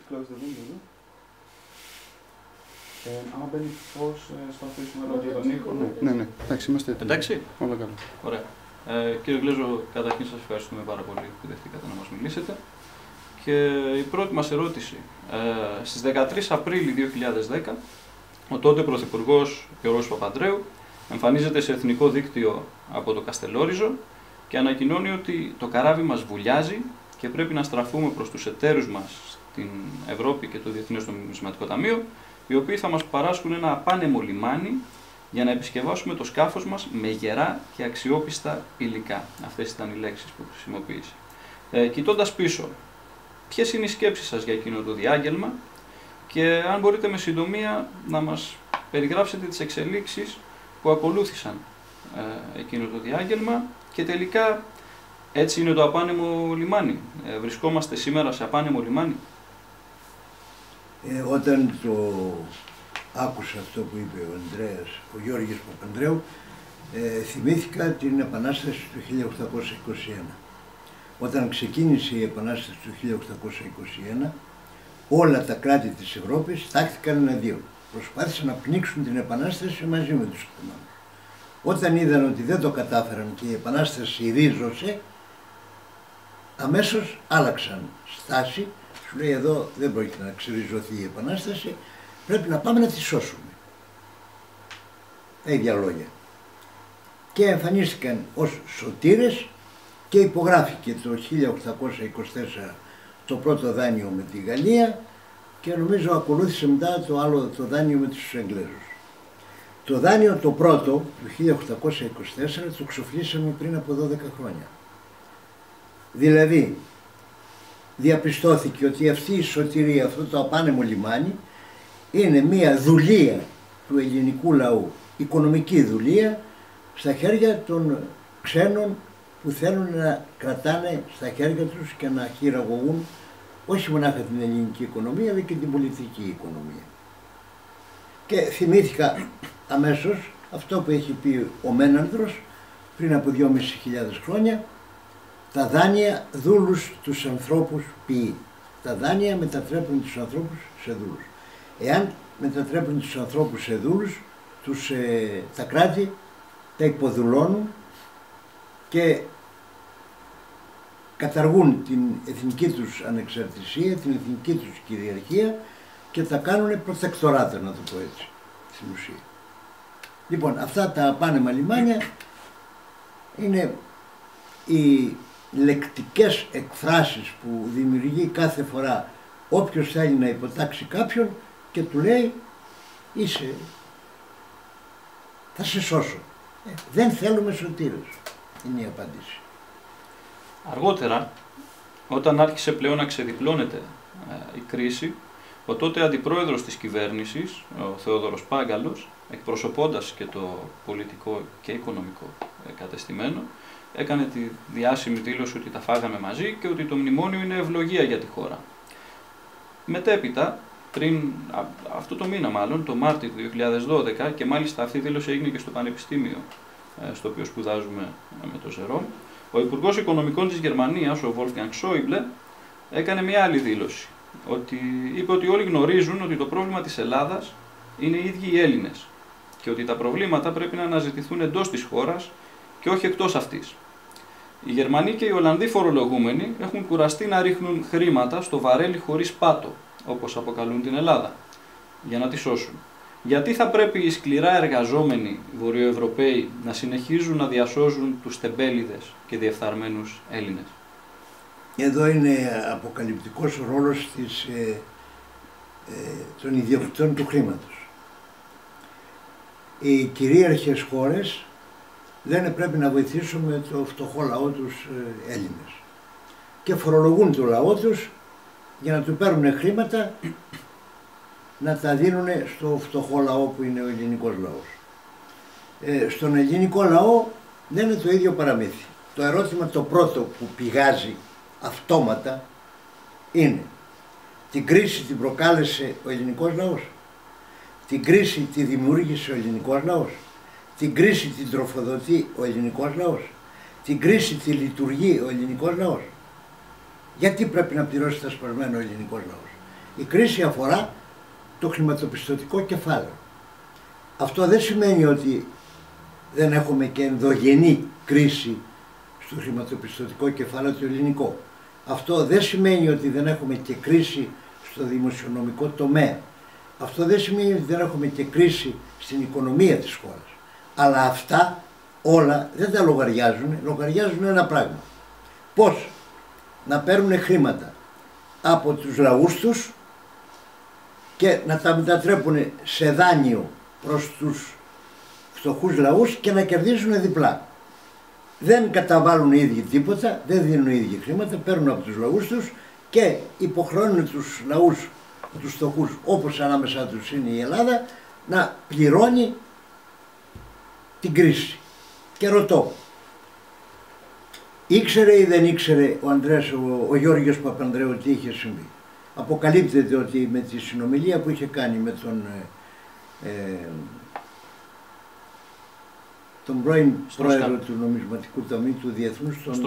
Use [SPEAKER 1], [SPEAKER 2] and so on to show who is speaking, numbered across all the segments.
[SPEAKER 1] close the window, no? Άμα μπαίνει φως στο αφήσουμε εδώ για τον ήχο. Ναι, εντάξει, είμαστε έτοιμοι.
[SPEAKER 2] Εντάξει.
[SPEAKER 1] Όλα καλά.
[SPEAKER 2] Ωραία. Κύριε Γλέζο, καταρχήν σας ευχαριστούμε πάρα πολύ που δεχτήκατε να μας μιλήσετε. Και η πρώτη μας ερώτηση. Στις 13 Απρίλη 2010, ο τότε Πρωθυπουργός Γιώργος Παπανδρέου εμφανίζεται σε εθνικό δίκτυο από το Καστελόριζο και ανακοινώνει ότι το καράβι μας βουλιάζει και πρέπει να στραφούμε προς τους εταίρους μας στην Ευρώπη και το Διεθνές Νομισματικό Ταμείο, οι οποίοι θα μας παράσχουν ένα απάνεμο λιμάνι για να επισκευάσουμε το σκάφος μας με γερά και αξιόπιστα υλικά. Αυτές ήταν οι λέξεις που χρησιμοποίησε. Κοιτώντας πίσω, ποιες είναι οι σκέψεις σας για εκείνο το διάγγελμα και αν μπορείτε με συντομία να μας περιγράψετε τις εξελίξεις που ακολούθησαν εκείνο το διάγγελμα και τελικά έτσι είναι το απάνεμο λιμάνι. Βρισκόμαστε σήμερα σε απάνεμο λιμάνι.
[SPEAKER 3] Όταν το άκουσα αυτό που είπε ο Γιώργης Παπανδρέου, θυμήθηκα την Επανάσταση του 1821. Όταν ξεκίνησε η Επανάσταση του 1821, όλα τα κράτη της Ευρώπης τάχθηκαν εναντίον. Προσπάθησαν να πνίξουν την Επανάσταση μαζί με τους Οθωμανούς. Όταν είδαν ότι δεν το κατάφεραν και η Επανάσταση ρίζωσε, αμέσως άλλαξαν στάση. Σου λέει εδώ δεν πρόκειται να ξεριζωθεί η Επανάσταση, πρέπει να πάμε να τη σώσουμε. Τα ίδια λόγια. Και εμφανίστηκαν ως σωτήρες και υπογράφηκε το 1824 το πρώτο δάνειο με τη Γαλλία και νομίζω ακολούθησε μετά το άλλο το δάνειο με τους Εγγλέζους. Το δάνειο το πρώτο του 1824 το ξοφλήσαμε πριν από 12 χρόνια. Δηλαδή διαπιστώθηκε ότι αυτή η σωτηρία, αυτό το απάνεμο λιμάνι είναι μία δουλεία του ελληνικού λαού, οικονομική δουλεία στα χέρια των ξένων που θέλουν να κρατάνε στα χέρια τους και να χειραγωγούν όχι μονάχα την ελληνική οικονομία αλλά και την πολιτική οικονομία. Και θυμήθηκα αμέσως αυτό που έχει πει ο Μένανδρος πριν από 2.500 χρόνια, τα δάνεια δούλους τους ανθρώπους ποιεί. Τα δάνεια μετατρέπουν τους ανθρώπους σε δούλους. Εάν μετατρέπουν τους ανθρώπους σε δούλους, τα κράτη τα υποδουλώνουν και καταργούν την εθνική τους ανεξαρτησία, την εθνική τους κυριαρχία και τα κάνουν προτεκτοράτα, να το πω έτσι, στην ουσία. Λοιπόν, αυτά τα απάνεμα λιμάνια είναι οι λεκτικές εκφράσεις που δημιουργεί κάθε φορά όποιος θέλει να υποτάξει κάποιον και του λέει θα σε σώσω. Δεν θέλουμε σωτήρες, είναι η απάντηση.
[SPEAKER 2] Αργότερα, όταν άρχισε πλέον να ξεδιπλώνεται η κρίση, ο τότε αντιπρόεδρος της κυβέρνησης, ο Θεόδωρος Πάγκαλος, εκπροσωπώντας και το πολιτικό και οικονομικό κατεστημένο, έκανε τη διάσημη δήλωση ότι τα φάγαμε μαζί και ότι το μνημόνιο είναι ευλογία για τη χώρα. Μετέπειτα, πριν αυτό το μήνα μάλλον, το Μάρτιο του 2012, και μάλιστα αυτή η δήλωση έγινε και στο Πανεπιστήμιο στο οποίο σπουδάζουμε με το Ζερόμ, ο Υπουργός Οικονομικών της Γερμανίας, ο Wolfgang Schäuble, έκανε μια άλλη δήλωση. Είπε ότι όλοι γνωρίζουν ότι το πρόβλημα της Ελλάδας είναι οι ίδιοι οι Έλληνες και ότι τα προβλήματα πρέπει να αναζητηθούν εντός της χώρας και όχι εκτός αυτής. Οι Γερμανοί και οι Ολλανδοί φορολογούμενοι έχουν κουραστεί να ρίχνουν χρήματα στο βαρέλι χωρίς πάτο, όπως αποκαλούν την Ελλάδα, για να τη σώσουν. Γιατί θα πρέπει οι σκληρά εργαζόμενοι Βορειοευρωπαίοι να συνεχίζουν να διασώζουν τους τεμπέληδες και διεφθαρμένους Έλληνες?
[SPEAKER 3] Εδώ είναι αποκαλυπτικός ο ρόλος των ιδιοκτητών του χρήματος. Οι κυρίαρχες χώρες λένε πρέπει να βοηθήσουμε το φτωχό λαό τους Έλληνες και φορολογούν το λαό τους για να του παίρνουν χρήματα να τα δίνουν στο φτωχό λαό που είναι ο ελληνικός λαός. Στον ελληνικό λαό λένε το ίδιο παραμύθι. Το ερώτημα το πρώτο που πηγάζει αυτόματα είναι: την κρίση την προκάλεσε ο ελληνικός λαός? Την κρίση τη δημιούργησε ο ελληνικός λαός? Την κρίση την τροφοδοτεί ο ελληνικός λαός? Την κρίση τη λειτουργεί ο ελληνικός λαός? Γιατί πρέπει να πληρώσει τα σπασμένα ο ελληνικός λαός? Η κρίση αφορά το χρηματοπιστωτικό κεφάλαιο. Αυτό δεν σημαίνει ότι δεν έχουμε και ενδογενή κρίση στο χρηματοπιστωτικό κεφάλαιο το ελληνικό. Αυτό δεν σημαίνει ότι δεν έχουμε και κρίση στο δημοσιονομικό τομέα. Αυτό δεν σημαίνει ότι δεν έχουμε και κρίση στην οικονομία της χώρας. Αλλά αυτά όλα δεν τα λογαριάζουν, λογαριάζουν ένα πράγμα. Πώς να παίρνουν χρήματα από τους λαούς τους και να τα μετατρέπουν σε δάνειο προς τους φτωχούς λαούς και να κερδίζουν διπλά. Δεν καταβάλουν οι ίδιοι τίποτα, δεν δίνουν οι ίδιοι χρήματα, παίρνουν από τους λαούς τους και υποχρεώνουν τους λαούς, τους φτωχούς, όπως ανάμεσα τους είναι η Ελλάδα, να πληρώνει την κρίση. Και ρωτώ, ήξερε ή δεν ήξερε ο Ανδρέας, ο Γιώργος Παπανδρέου τι είχε συμβεί? Αποκαλύπτεται ότι με τη συνομιλία που είχε κάνει με τον πρώην πρόεδρο του Νομισματικού Ταμείου του Διεθνούς, τον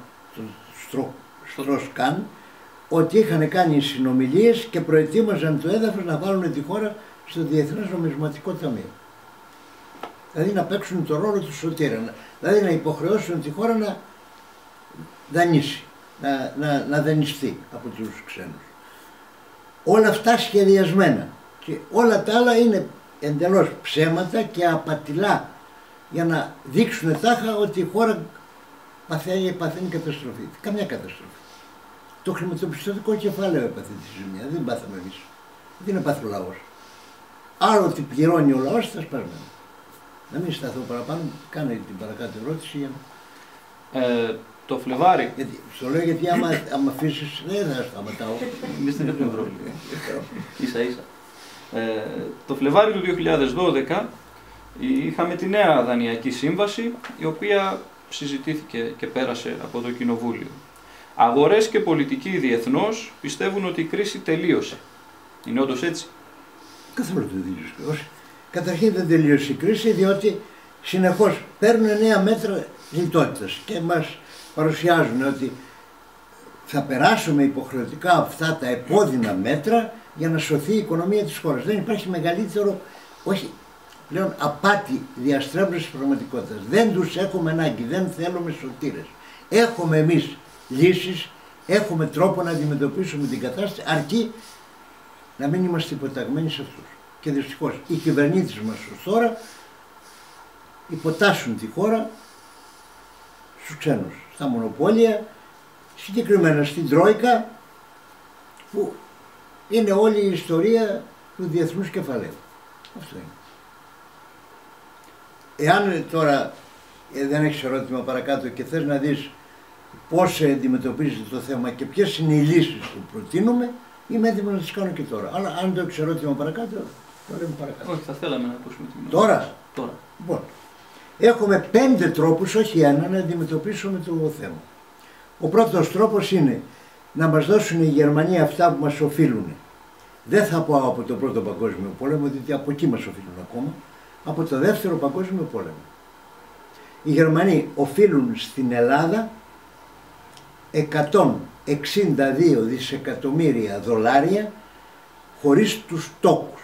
[SPEAKER 3] Στροσκάν, ότι είχαν κάνει συνομιλίες και προετοίμαζαν το έδαφος να βάλουν τη χώρα στο Διεθνές Νομισματικό Ταμείο. Δηλαδή να παίξουν το ρόλο του σωτήρα, δηλαδή να υποχρεώσουν τη χώρα να δανείσει, να δανειστεί από τους ξένους. Όλα αυτά σχεδιασμένα και όλα τα άλλα είναι εντελώς ψέματα και απατηλά για να δείξουν τάχα ότι η χώρα παθαίνει καταστροφή. Καμιά καταστροφή. Το χρηματοπιστωτικό κεφάλαιο έπαθε τη ζημιά, δεν πάθαμε εμείς. Δεν είναι πάθει ο λαός. Άλλο τι πληρώνει ο λαός θα σπάσουμε. Να μην σταθώ παραπάνω, κάνε την παρακάτω ερώτηση για να...
[SPEAKER 2] Το Φλεβάρι.
[SPEAKER 3] Στο λέω γιατί άμα αφήσεις δεν θα σταματάω.
[SPEAKER 2] Εμείς δεν έχουμε πρόβλημα. Ίσα ίσα. Το Φλεβάρι του 2012 είχαμε τη νέα δανειακή σύμβαση, η οποία συζητήθηκε και πέρασε από το Κοινοβούλιο. Αγορές και πολιτικοί διεθνώς πιστεύουν ότι η κρίση τελείωσε. Είναι όντως έτσι?
[SPEAKER 3] Καθόλου δεν τελείωσε. Καταρχήν δεν τελείωσε η κρίση, διότι συνεχώς παίρνουν νέα μέτρα λιτότητας και μας παρουσιάζουν ότι θα περάσουμε υποχρεωτικά αυτά τα επώδυνα μέτρα για να σωθεί η οικονομία της χώρας. Δεν υπάρχει μεγαλύτερο, όχι πλέον, απάτη διαστρέβλωσης της πραγματικότητας. Δεν τους έχουμε ανάγκη, δεν θέλουμε σωτήρες. Έχουμε εμείς λύσεις, έχουμε τρόπο να αντιμετωπίσουμε την κατάσταση, αρκεί να μην είμαστε υποταγμένοι σε αυτούς. Και δυστυχώς οι κυβερνήτες μας ως τώρα υποτάσσουν τη χώρα στους ξένους, στα μονοπόλια, συγκεκριμένα στην Τρόικα, που είναι όλη η ιστορία του διεθνούς κεφαλαίου. Αυτό είναι. Εάν τώρα δεν έχεις ερώτημα παρακάτω και θες να δεις πώς αντιμετωπίζεται το θέμα και ποιες είναι οι λύσεις που προτείνουμε, είμαι έτοιμος να τις κάνω και τώρα. Αλλά αν το έχεις ερώτημα παρακάτω, τώρα είμαι παρακάτω.
[SPEAKER 2] Όχι, θα θέλαμε να ακούσουμε την
[SPEAKER 3] Τώρα. Λοιπόν, έχουμε 5 τρόπους, όχι ένα, να αντιμετωπίσουμε το θέμα. Ο πρώτος τρόπος είναι να μας δώσουν οι Γερμανοί αυτά που μας οφείλουν. Δεν θα πω από τον Πρώτο Παγκόσμιο Πόλεμο, διότι από εκεί μας οφείλουν ακόμα, από το Δεύτερο Παγκόσμιο Πόλεμο. Οι Γερμανοί οφείλουν στην Ελλάδα 162 δισεκατομμύρια δολάρια χωρίς τους τόκους.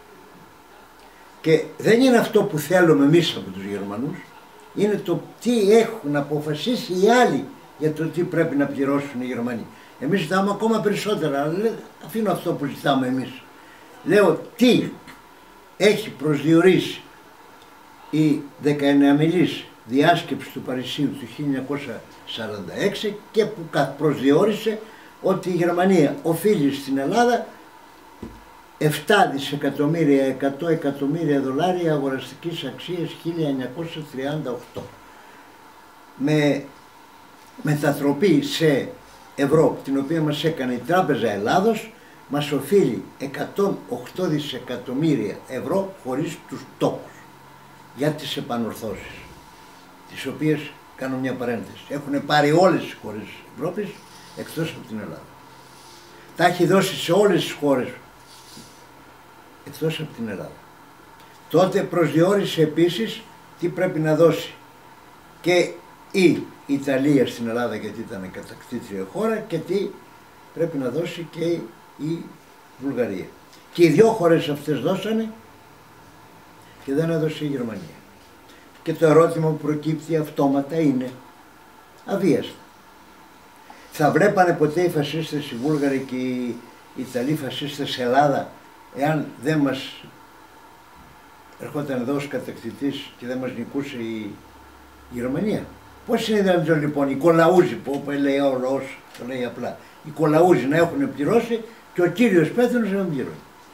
[SPEAKER 3] Και δεν είναι αυτό που θέλουμε εμείς από τους Γερμανούς, είναι το τι έχουν αποφασίσει οι άλλοι για το τι πρέπει να πληρώσουν οι Γερμανοί. Εμείς ζητάμε ακόμα περισσότερα, αλλά αφήνω αυτό που ζητάμε εμείς. Λέω τι έχει προσδιορίσει η 19μηνής διάσκεψη του Παρισίου του 1946 και που προσδιορίσε ότι η Γερμανία οφείλει στην Ελλάδα 7 δισεκατομμύρια 100 εκατομμύρια δολάρια αγοραστικής αξίας 1938. Με μετατροπή σε ευρώ, την οποία μας έκανε η Τράπεζα Ελλάδος, μας οφείλει 108 δισεκατομμύρια ευρώ χωρίς τους τόκους για τις επανορθώσεις, τις οποίες κάνω μια παρένθεση. Έχουν πάρει όλες τις χώρες της Ευρώπης εκτός από την Ελλάδα. Τα έχει δώσει σε όλες τις χώρες εκτός από την Ελλάδα. Τότε προσδιορίσε επίσης τι πρέπει να δώσει και η Ιταλία στην Ελλάδα, γιατί ήταν κατακτήτρια χώρα, και τι πρέπει να δώσει και η Βουλγαρία. Και οι δύο χώρες αυτές δώσανε και δεν έδωσε η Γερμανία. Και το ερώτημα που προκύπτει αυτόματα είναι αβίαστα. Θα βλέπανε ποτέ οι φασίστες, οι Βούλγαροι και οι Ιταλοί φασίστες σε Ελλάδα, εάν δεν μας ερχόταν εδώ ως κατακτητής και δεν μας νικούσε η Γερμανία? Πώς είναι δυνατόν λοιπόν οι κολαούζοι, που λέει ο λαός, το λέει απλά, οι κολαούζοι να έχουν πληρώσει και ο κύριος Πέθρος να μην πληρώνει?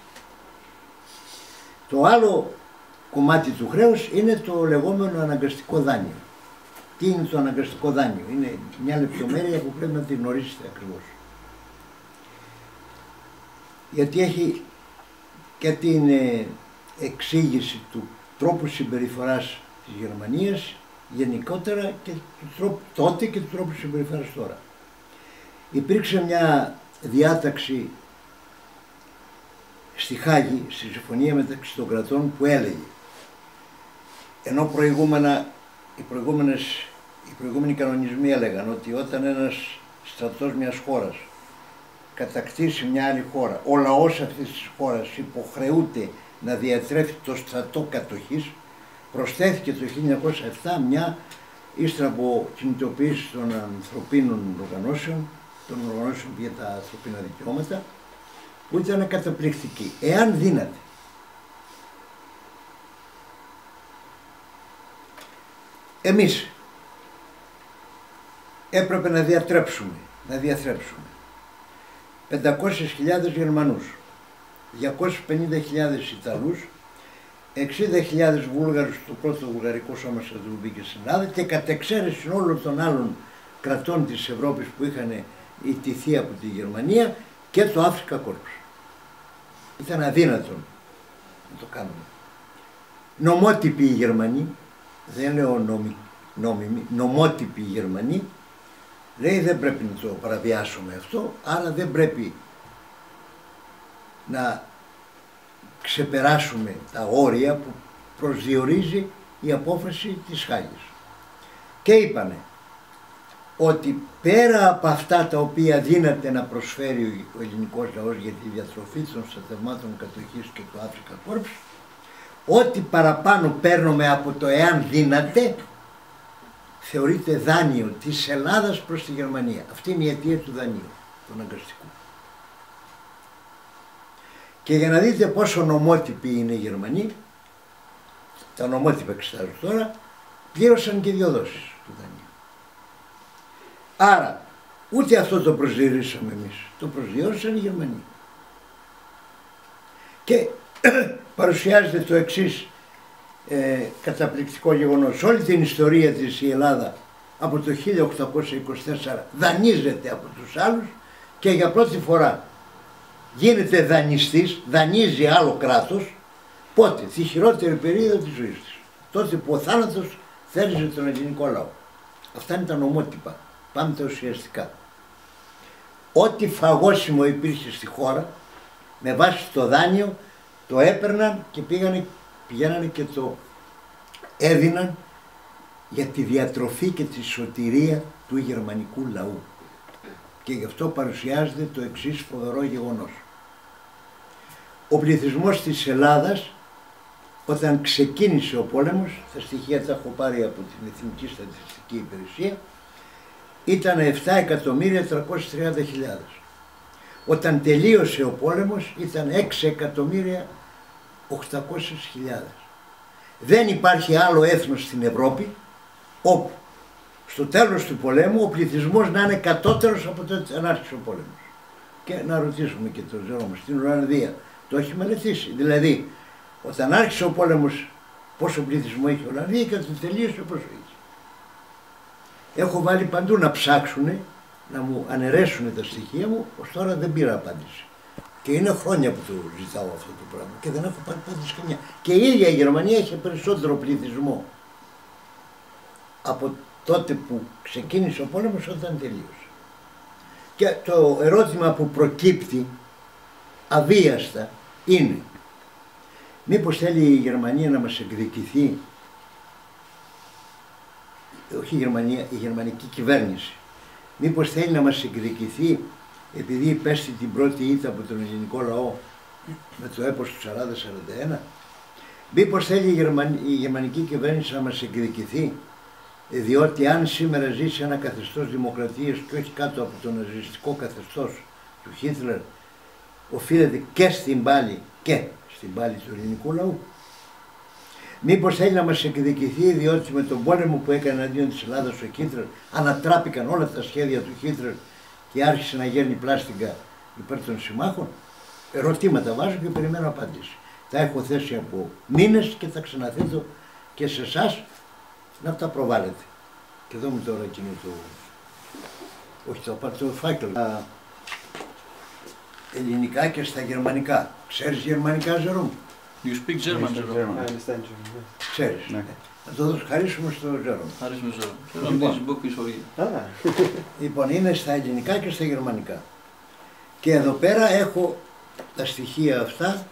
[SPEAKER 3] Το άλλο κομμάτι του χρέους είναι το λεγόμενο αναγκαστικό δάνειο. Τι είναι το αναγκαστικό δάνειο? Είναι μια λεπτομέρεια που πρέπει να τη γνωρίσετε ακριβώς. Γιατί έχει και την εξήγηση του τρόπου συμπεριφοράς της Γερμανίας γενικότερα και τότε και του τρόπου συμπεριφοράς τώρα. Υπήρξε μια διάταξη στη Χάγη, στη συμφωνία μεταξύ των κρατών, που έλεγε, ενώ οι προηγούμενοι κανονισμοί έλεγαν ότι όταν ένας στρατός μιας χώρας κατακτήσει μια άλλη χώρα, ο λαός αυτής της χώρας υποχρεούται να διατρέφει το στρατό κατοχής, προσθέθηκε το 1907 μια, ύστερα από κινητοποίηση των ανθρωπίνων οργανώσεων, των οργανώσεων για τα ανθρωπίνα δικαιώματα, που ήταν καταπληκτική. Εάν δύναται εμείς έπρεπε να διαθρέψουμε 500.000 Γερμανούς, 250.000 Ιταλούς, 60.000 Βούλγαρους στο πρώτο βουλγαρικό σώμα στρατού μπήκε στην Ελλάδα και κατ' εξαίρεση όλων των άλλων κρατών της Ευρώπης που είχαν ιτηθεί από τη Γερμανία και το Afrika Korps. Ήταν αδύνατον να το κάνουμε. Νομότυποι οι Γερμανοί, δεν λέω νόμιμοι, νομότυποι οι Γερμανοί, λέει δεν πρέπει να το παραβιάσουμε αυτό, άρα δεν πρέπει να ξεπεράσουμε τα όρια που προσδιορίζει η απόφαση της Χάγης. Και είπανε ότι πέρα από αυτά τα οποία δύναται να προσφέρει ο ελληνικός λαός για τη διατροφή των στρατευμάτων κατοχής και του Afrika Korps, ό,τι παραπάνω παίρνουμε από το εάν δύναται, θεωρείται δάνειο της Ελλάδας προς τη Γερμανία. Αυτή είναι η αιτία του δανείου, του αναγκαστικού. Και για να δείτε πόσο νομότυποι είναι οι Γερμανοί, τα νομότυπα εξετάζω τώρα, πλήρωσαν και δύο δόσεις του δανείου. Άρα, ούτε αυτό το προσδιορίσαμε εμείς, το προσδιορίσαν οι Γερμανοί. Και παρουσιάζεται το εξής καταπληκτικό γεγονός. Όλη την ιστορία της η Ελλάδα από το 1824 δανείζεται από τους άλλους και για πρώτη φορά γίνεται δανειστής, δανείζει άλλο κράτος, πότε? Τη χειρότερη περίοδο της ζωής της. Τότε που ο θάνατος θέριζε τον ελληνικό λαό. Αυτά είναι τα νομότυπα. Πάμε τα ουσιαστικά. Ό,τι φαγώσιμο υπήρχε στη χώρα, με βάση το δάνειο, το έπαιρναν και πηγαίνανε και το έδιναν για τη διατροφή και τη σωτηρία του γερμανικού λαού. Και γι' αυτό παρουσιάζεται το εξής φοβερό γεγονός. Ο πληθυσμός της Ελλάδας, όταν ξεκίνησε ο πόλεμος, τα στοιχεία τα έχω πάρει από την Εθνική Στατιστική Υπηρεσία, ήταν 7.330.000. Όταν τελείωσε ο πόλεμος ήταν 6.800.000. Δεν υπάρχει άλλο έθνος στην Ευρώπη όπου στο τέλος του πολέμου ο πληθυσμός να είναι κατώτερος από τότε αν άρχισε ο πόλεμος. Και να ρωτήσουμε και τον Ζώρο μας, στην Ολλανδία το έχει μελετήσει. Δηλαδή, όταν άρχισε ο πόλεμος πόσο πληθυσμό είχε η Ολλανδία και όταν τελείωσε πόσο είχε. Έχω βάλει παντού να ψάξουνε, να μου αναιρέσουν τα στοιχεία μου, ως τώρα δεν πήρα απάντηση. Και είναι χρόνια που το ζητάω αυτό το πράγμα και δεν έχω πάρει απάντηση καμιά. Και η ίδια η Γερμανία είχε περισσότερο πληθυσμό από τότε που ξεκίνησε ο πόλεμος όταν τελείωσε. Και το ερώτημα που προκύπτει αβίαστα είναι μήπως θέλει η Γερμανία να μας εκδικηθεί, όχι η Γερμανία, η γερμανική κυβέρνηση, μήπως θέλει να μας εκδικηθεί επειδή υπέστη την πρώτη ήττα από τον ελληνικό λαό με το έπος του 40-41, μήπως θέλει η γερμανική κυβέρνηση να μας εκδικηθεί, διότι αν σήμερα ζήσει ένα καθεστώς δημοκρατίας και όχι κάτω από το ναζιστικό καθεστώς του Χίτλερ, οφείλεται και στην πάλη του ελληνικού λαού. Μήπως θέλει να μας εκδικηθεί διότι με τον πόλεμο που έκανε αντίον της Ελλάδας ο Χίτλερ ανατράπηκαν όλα τα σχέδια του Χίτλερ και άρχισε να γέρνει πλάστιγκα υπέρ των συμμάχων. Ερωτήματα βάζω και περιμένω απάντηση. Τα έχω θέσει από μήνες και θα ξαναθέτω και σε εσάς να τα προβάλλετε. Και εδώ μου τώρα εκείνο το... όχι το πάρω το φάκελο. Στα ελληνικά και στα γερμανικά. Ξέρεις γερμανικά, Ζερόμ?
[SPEAKER 2] You speak German, Jerome.
[SPEAKER 1] I understand German, yes.
[SPEAKER 3] Ξέρεις.
[SPEAKER 1] Ναι.
[SPEAKER 3] Να το χαρίσουμε στο Ζερόμ.
[SPEAKER 2] Χαρίσουμε Jerome. Jerome, this book is for you.
[SPEAKER 3] Λοιπόν, είναι στα ελληνικά και στα γερμανικά. Και εδώ πέρα έχω τα στοιχεία αυτά,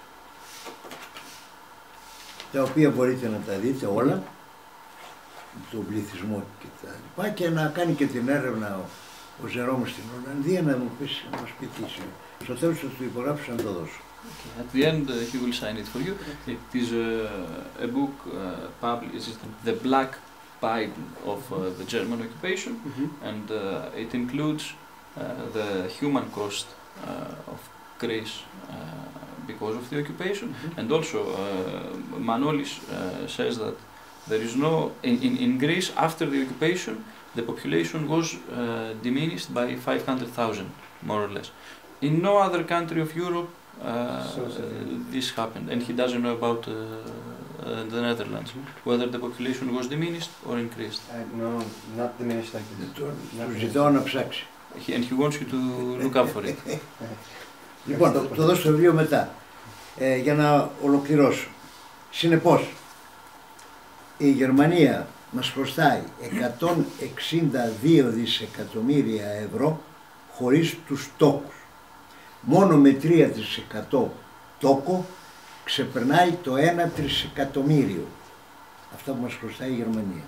[SPEAKER 3] τα οποία μπορείτε να τα δείτε όλα, τον πληθυσμό και τα λοιπά, και να κάνει και την έρευνα ο Ζερόμ στην Ολλανδία, να μας πει τι είναι. Στο τέλος θα του υπογράψω να το δώσω.
[SPEAKER 2] Okay. At the end, he will sign it for you. It is a book published, the Black Bible of the German occupation, and it includes the human cost of Greece because of the occupation, and also Manolis says that there is no, in Greece after the occupation, the population was diminished by 500,000, more or less. In no other country of Europe this happened, and he doesn't know about the Netherlands, whether the population was diminished or increased.
[SPEAKER 1] No, not diminished like this.
[SPEAKER 3] Του ζητάω να ψάξει.
[SPEAKER 2] And he wants you to look up for it.
[SPEAKER 3] Λοιπόν, θα το δώσω το βιβλίο μετά, για να ολοκληρώσω. Συνεπώς, η Γερμανία μας χρωστάει 162 δισεκατομμύρια ευρώ χωρίς τους τόκους. Μόνο με 3% τόκο ξεπερνάει το 1 τρισεκατομμύριο. Αυτά που μας χρωστάει η Γερμανία.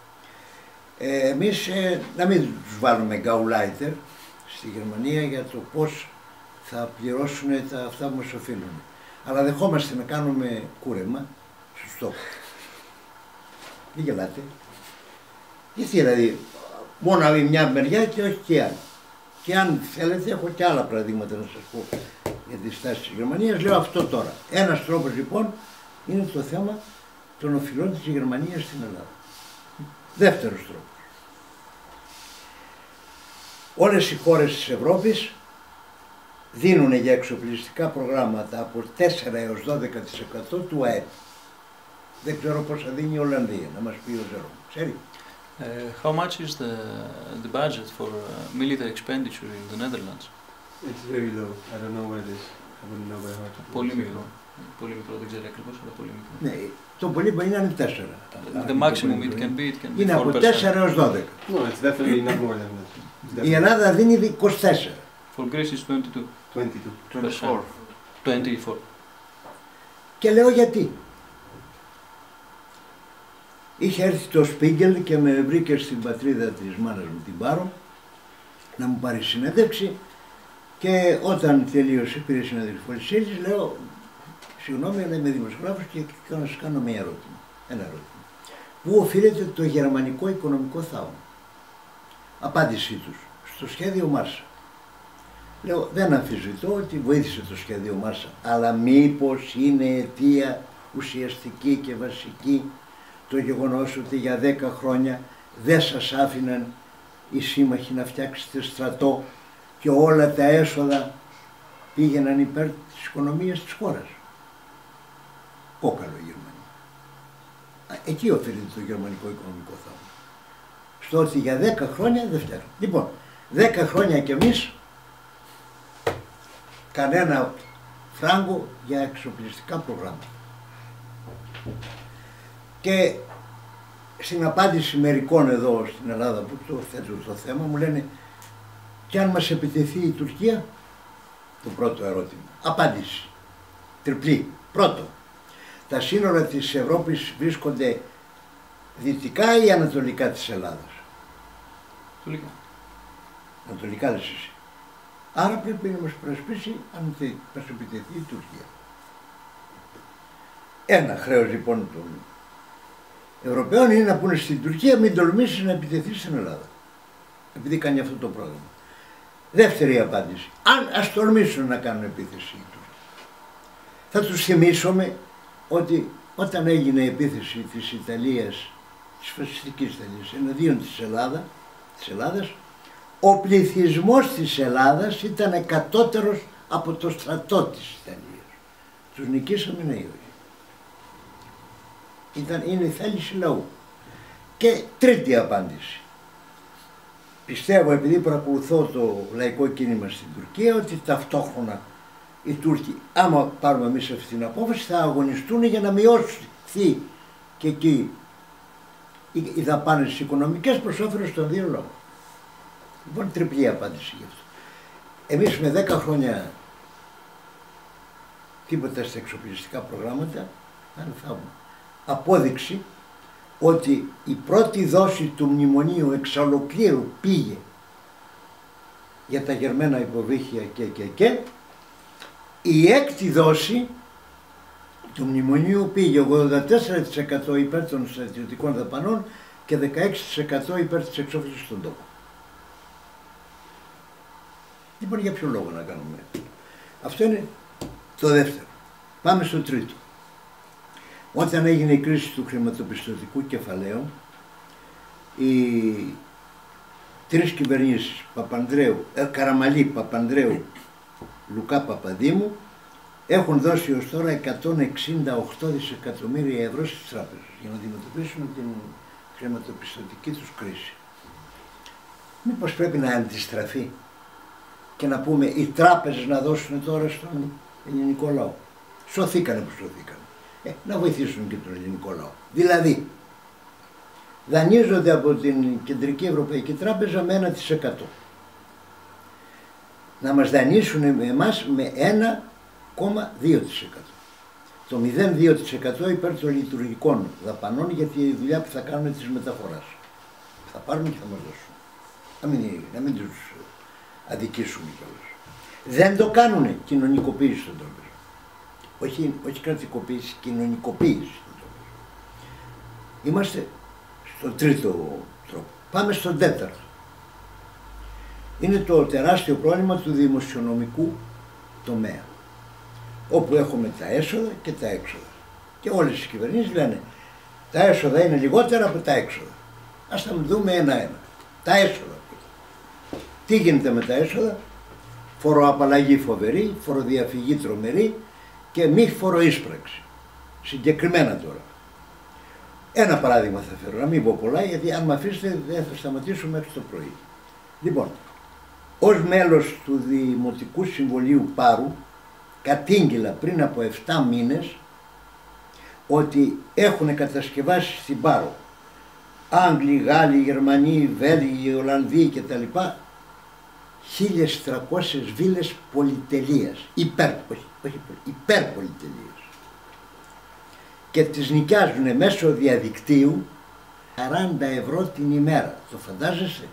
[SPEAKER 3] Εμείς να μην τους βάλουμε γκαουλάιτερ στη Γερμανία για το πώς θα πληρώσουν αυτά που μας οφείλουν. Αλλά δεχόμαστε να κάνουμε κούρεμα στους τόκους. Δεν γελάτε. Γιατί δηλαδή μόνο από μια μεριά και όχι και άλλη. Και αν θέλετε, έχω και άλλα παραδείγματα να σας πω για τη στάση της Γερμανίας. Λέω αυτό τώρα. Ένας τρόπος λοιπόν είναι το θέμα των οφειλών της Γερμανίας στην Ελλάδα. Δεύτερος τρόπος. Όλες οι χώρες της Ευρώπης δίνουν για εξοπλιστικά προγράμματα από 4 έως 12% του ΑΕΠ. Δεν ξέρω πόσα δίνει η Ολλανδία, να μας πει ο Ζερόμ. Ξέρει?
[SPEAKER 2] How much is the budget for military expenditure in the Netherlands?
[SPEAKER 1] It's very low. I don't know where it is. I wouldn't know by heart.
[SPEAKER 2] Πολύ μικρό. Πολύ μικρό, δεν ξέρω ακριβώς, αλλά πολύ μικρό.
[SPEAKER 3] Ναι, το πολύ είναι 4.
[SPEAKER 2] The maximum it can be 4%.
[SPEAKER 3] Είναι από 4 έως 12.
[SPEAKER 1] No, it's definitely not more than that.
[SPEAKER 3] Η Ελλάδα δίνει 24.
[SPEAKER 2] For Greece is 22.
[SPEAKER 1] 22.
[SPEAKER 2] 24.
[SPEAKER 3] Και λέω γιατί. Είχε έρθει το Σπίγκελ και με βρήκε στην πατρίδα της μάνας μου, την Πάρο, να μου πάρει συνέντευξη, και όταν τελείωσε, πήρε συνέντευξη Πολυσέλης, λέω, συγγνώμη, αλλά είμαι δημοσιογράφος και να σας κάνω ένα ερώτημα. Πού οφείλεται το γερμανικό οικονομικό θαύμα? Απάντησή τους, στο σχέδιο Μάρσα. Λέω, δεν αμφισβητώ ότι βοήθησε το σχέδιο Μάρσα, αλλά μήπως είναι αιτία ουσιαστική και βασική το γεγονός ότι για 10 χρόνια δεν σας άφηναν οι σύμμαχοι να φτιάξετε στρατό και όλα τα έσοδα πήγαιναν υπέρ της οικονομίας της χώρας? Κόκαλο η Γερμανία. Εκεί οφείλεται το γερμανικό οικονομικό θαύμα. Στο ότι για 10 χρόνια δεν φτιάχνουν. Λοιπόν, 10 χρόνια κι εμείς κανένα φράγκο για εξοπλιστικά προγράμματα. Και στην απάντηση μερικών εδώ στην Ελλάδα που το θέτουν το θέμα, μου λένε, και αν μας επιτεθεί η Τουρκία? Το πρώτο ερώτημα. Απάντηση. Τριπλή. Πρώτο. Τα σύνορα της Ευρώπης βρίσκονται δυτικά ή ανατολικά της Ελλάδας?
[SPEAKER 2] Ανατολικά.
[SPEAKER 3] Ανατολικά λες εσύ. Άρα πρέπει να μας προασπίσει αν μας επιτεθεί η Τουρκία. Ένα χρέος λοιπόν των Ευρωπαίων είναι να πούνε στην Τουρκία μην τολμήσει να επιτεθεί στην Ελλάδα. Επειδή κάνει αυτό το πρόγραμμα. Δεύτερη απάντηση. Αν ας τολμήσουν να κάνουν επίθεση οι Τούρκοι. Θα τους θυμίσουμε ότι όταν έγινε η επίθεση της Ιταλίας, της φασιστικής Ιταλίας, εναντίον της Ελλάδας, ο πληθυσμός της Ελλάδας ήταν κατώτερος από το στρατό της Ιταλίας. Τους νικήσαμε, ναι ή όχι. Είναι η θέληση λαού. Και τρίτη απάντηση. Πιστεύω, επειδή παρακολουθώ το λαϊκό κίνημα στην Τουρκία, ότι ταυτόχρονα οι Τούρκοι, άμα πάρουμε εμείς αυτή την απόφαση, θα αγωνιστούν για να μειώσει και εκεί οι δαπάνες οικονομικές προς όφελος των δύο λαών. Λοιπόν, τριπλή απάντηση γι' αυτό. Εμείς με 10 χρόνια τίποτα στα εξοπλιστικά προγράμματα, αν θαύμα. Απόδειξη ότι η πρώτη δόση του μνημονίου εξ ολοκλήρου πήγε για τα γερμένα υποβρύχια και η έκτη δόση του μνημονίου πήγε 84% υπέρ των στρατιωτικών δαπανών και 16% υπέρ της εξόφλησης των τόπων. Λοιπόν, για ποιο λόγο να κάνουμε αυτό είναι το δεύτερο. Πάμε στο τρίτο. Όταν έγινε η κρίση του χρηματοπιστωτικού κεφαλαίου, οι τρεις κυβερνήσεις Καραμαλή, Παπανδρέου, Λουκά Παπαδήμου έχουν δώσει ως τώρα 168 δισεκατομμύρια ευρώ στις τράπεζες για να αντιμετωπίσουν την χρηματοπιστωτική τους κρίση. Μήπως πρέπει να αντιστραφεί και να πούμε οι τράπεζες να δώσουν τώρα στον ελληνικό λαό. Σωθήκανε που σωθήκανε. Να βοηθήσουν και τον ελληνικό λαό. Δηλαδή, δανείζονται από την Κεντρική Ευρωπαϊκή Τράπεζα με 1%. Να μας δανείσουν εμάς με 1,2%. Το 0,2% υπέρ των λειτουργικών δαπανών για τη δουλειά που θα κάνουν της μεταφοράς. Θα πάρουν και θα μας δώσουν. Να μην τους αδικήσουμε κιόλας. Δεν το κάνουνε κοινωνικοποίηση στον τρόπο. Όχι κρατικοποίηση, κοινωνικοποίηση. Είμαστε στον τρίτο τρόπο. Πάμε στον τέταρτο. Είναι το τεράστιο πρόβλημα του δημοσιονομικού τομέα. Όπου έχουμε τα έσοδα και τα έξοδα. Και όλες οι κυβερνήσεις λένε τα έσοδα είναι λιγότερα από τα έξοδα. Ας τα δούμε ένα-ένα. Τα έσοδα. Τι γίνεται με τα έσοδα? Φοροαπαλλαγή φοβερή, φοροδιαφυγή τρομερή και μη φοροείσπραξη. Συγκεκριμένα τώρα. Ένα παράδειγμα θα φέρω, να μην πω πολλά, γιατί αν με αφήσετε δεν θα σταματήσω μέχρι το πρωί. Λοιπόν, ως μέλος του Δημοτικού Συμβουλίου Πάρου, κατήγγειλα πριν από 7 μήνες ότι έχουν κατασκευάσει στην Πάρο Άγγλοι, Γάλλοι, Γερμανοί, Βέλγοι, Ολλανδοί κτλ. 1.300 βίλες πολυτελείας, υπερπολυτελείας. Και τις νοικιάζουν μέσω διαδικτύου 40 ευρώ την ημέρα. Το φαντάζεσαι?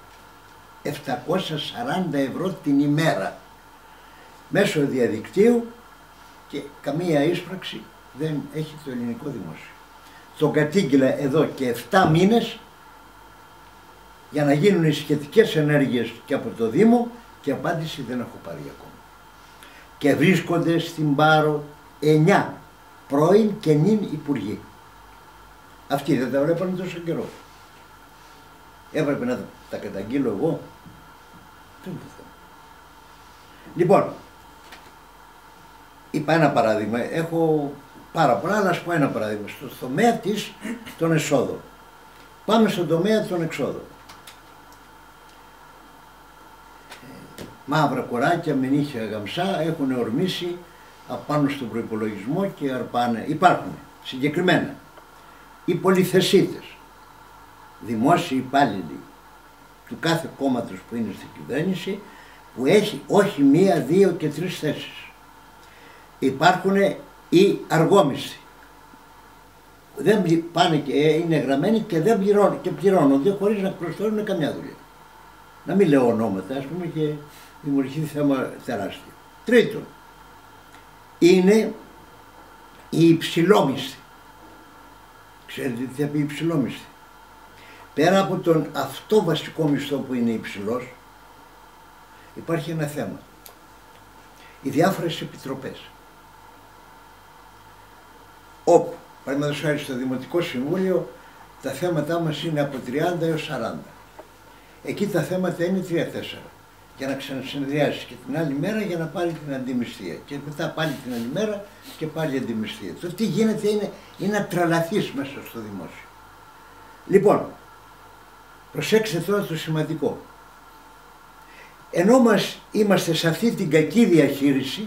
[SPEAKER 3] 740 ευρώ την ημέρα. Μέσω διαδικτύου και καμία ίσπραξη δεν έχει το ελληνικό δημόσιο. Τον κατήγγειλα εδώ και 7 μήνες για να γίνουν οι σχετικές ενέργειες και από το Δήμο και απάντηση δεν έχω πάρει ακόμα. Και βρίσκονται στην Πάρο 9 πρώην και νυν υπουργοί. Αυτοί δεν τα βλέπανε τόσο καιρό. Έπρεπε να τα καταγγείλω εγώ. Τι είναι το θέμα. Λοιπόν, είπα ένα παράδειγμα, έχω πάρα πολλά, αλλά ας πω ένα παράδειγμα. Στο τομέα των εσόδων. Πάμε στον τομέα των εξόδων. Μαύρα κοράκια με νύχια γαμσά έχουν ορμήσει απάνω στον προϋπολογισμό και αρπάνε. Υπάρχουν συγκεκριμένα οι πολυθεσίτες, δημόσιοι υπάλληλοι του κάθε κόμματος που είναι στην κυβέρνηση, που έχει όχι 1, 2 και 3 θέσεις. Υπάρχουν οι αργόμισθοι. Δεν πάνε και είναι γραμμένοι και δεν πληρώνονται χωρίς να προσφέρουν καμιά δουλειά. Να μην λέω ονόματα, ας πούμε, και δημιουργηθεί θέμα τεράστιο. Τρίτον, είναι η υψηλόμισθη. Ξέρετε τι θα πει υψηλόμισθη? Πέρα από τον αυτό βασικό μισθό που είναι υψηλός, υπάρχει ένα θέμα. Οι διάφορες επιτροπές. Όπου, παραδείγματος χάρη στο Δημοτικό Συμβούλιο, τα θέματα μας είναι από 30 έως 40. Εκεί τα θέματα είναι 3-4. Για να ξανασυνεδριάσει και την άλλη μέρα για να πάρει την αντιμισθία. Και μετά πάλι την άλλη μέρα και πάλι αντιμισθία. Το τι γίνεται είναι να τραλαθείς μέσα στο δημόσιο. Λοιπόν, προσέξτε τώρα το σημαντικό. Ενώ μας είμαστε σε αυτή την κακή διαχείριση,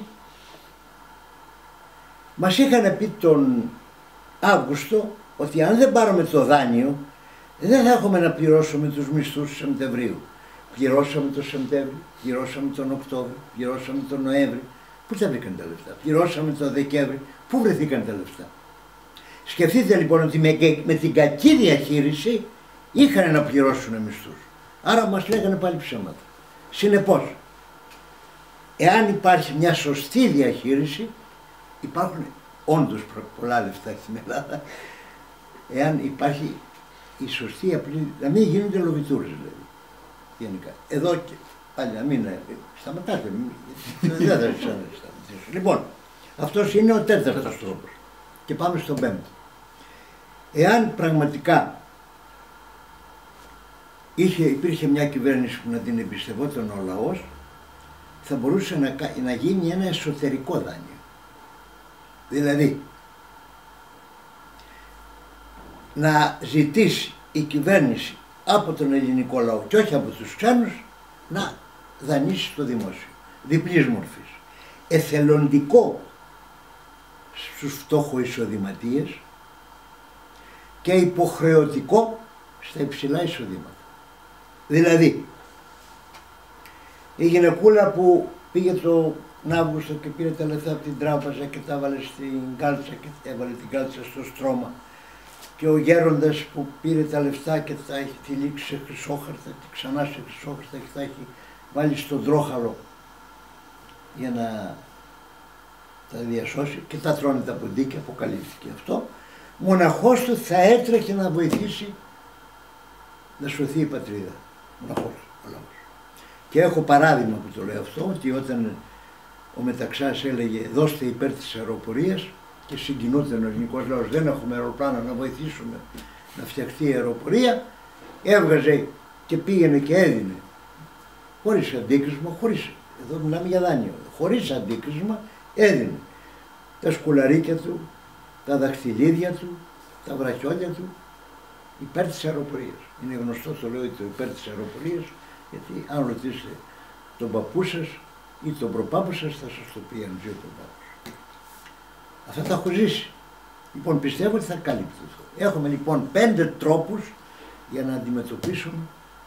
[SPEAKER 3] μας είχαν πει τον Αύγουστο ότι αν δεν πάρουμε το δάνειο δεν θα έχουμε να πληρώσουμε τους μισθούς του Σεπτεμβρίου. Πληρώσαμε τον Σεπτέμβριο, πληρώσαμε τον Οκτώβριο, πληρώσαμε τον Νοέμβριο. Πού τα βρήκαν τα λεφτά? Πληρώσαμε τον Δεκέμβριο. Πού βρεθήκαν τα λεφτά? Σκεφτείτε λοιπόν ότι με την κακή διαχείριση είχαν να πληρώσουν μισθούς. Άρα μας λέγανε πάλι ψέματα. Συνεπώς, εάν υπάρχει μια σωστή διαχείριση, υπάρχουν όντως πολλά λεφτά στην Ελλάδα, εάν υπάρχει η σωστή απλή, να μην γίνονται λοβιτούρες δηλαδή, γενικά. Εδώ και πάλι να μην σταματάτε, δεν θα σταματήσω. Λοιπόν, αυτός είναι ο τέταρτος τρόπος και πάμε στον πέμπτο. Εάν πραγματικά υπήρχε μια κυβέρνηση που να την εμπιστευόταν ο λαός, θα μπορούσε να γίνει ένα εσωτερικό δάνειο. Δηλαδή, να ζητήσει η κυβέρνηση από τον ελληνικό λαό και όχι από τους ξένους να δανείσει στο δημόσιο, διπλής μορφής. Εθελοντικό στους φτώχο-εισοδηματίες και υποχρεωτικό στα υψηλά εισοδήματα. Δηλαδή, η γυναικούλα που πήγε τον Αύγουστο και πήρε τα λεφτά από την τράπεζα και τα έβαλε στην κάλτσα και έβαλε την κάλτσα στο στρώμα, και ο γέροντας που πήρε τα λεφτά και τα έχει τυλίξει σε χρυσόχαρτα και ξανά σε χρυσόχαρτα και τα έχει βάλει στον τρόχαλο για να τα διασώσει και τα τρώνε τα ποντίκια, αποκαλύφθηκε αυτό, μοναχός του θα έτρεχε να βοηθήσει να σωθεί η πατρίδα. Μοναχός ο λαός. Και έχω παράδειγμα που το λέω αυτό, ότι όταν ο Μεταξάς έλεγε δώστε υπέρ της αεροπορίας και συγκινούταν ο ελληνικός λαός, δεν έχουμε αεροπλάνο να βοηθήσουμε να φτιαχτεί η αεροπορία, έβγαζε και πήγαινε και έδινε χωρίς αντίκρισμα, εδώ μιλάμε για δάνειο, χωρίς αντίκρισμα έδινε τα σκουλαρίκια του, τα δαχτυλίδια του, τα βραχιόλια του υπέρ της αεροπορίας. Είναι γνωστό, το λέω, το υπέρ της αεροπορίας, γιατί αν ρωτήσετε τον παππού σας ή τον προπάπου σας θα σας το πει αν ζει ο προπάπους. Αυτά τα έχω ζήσει. Λοιπόν, πιστεύω ότι θα καλύπτει αυτό. Έχουμε λοιπόν 5 τρόπους για να αντιμετωπίσουμε,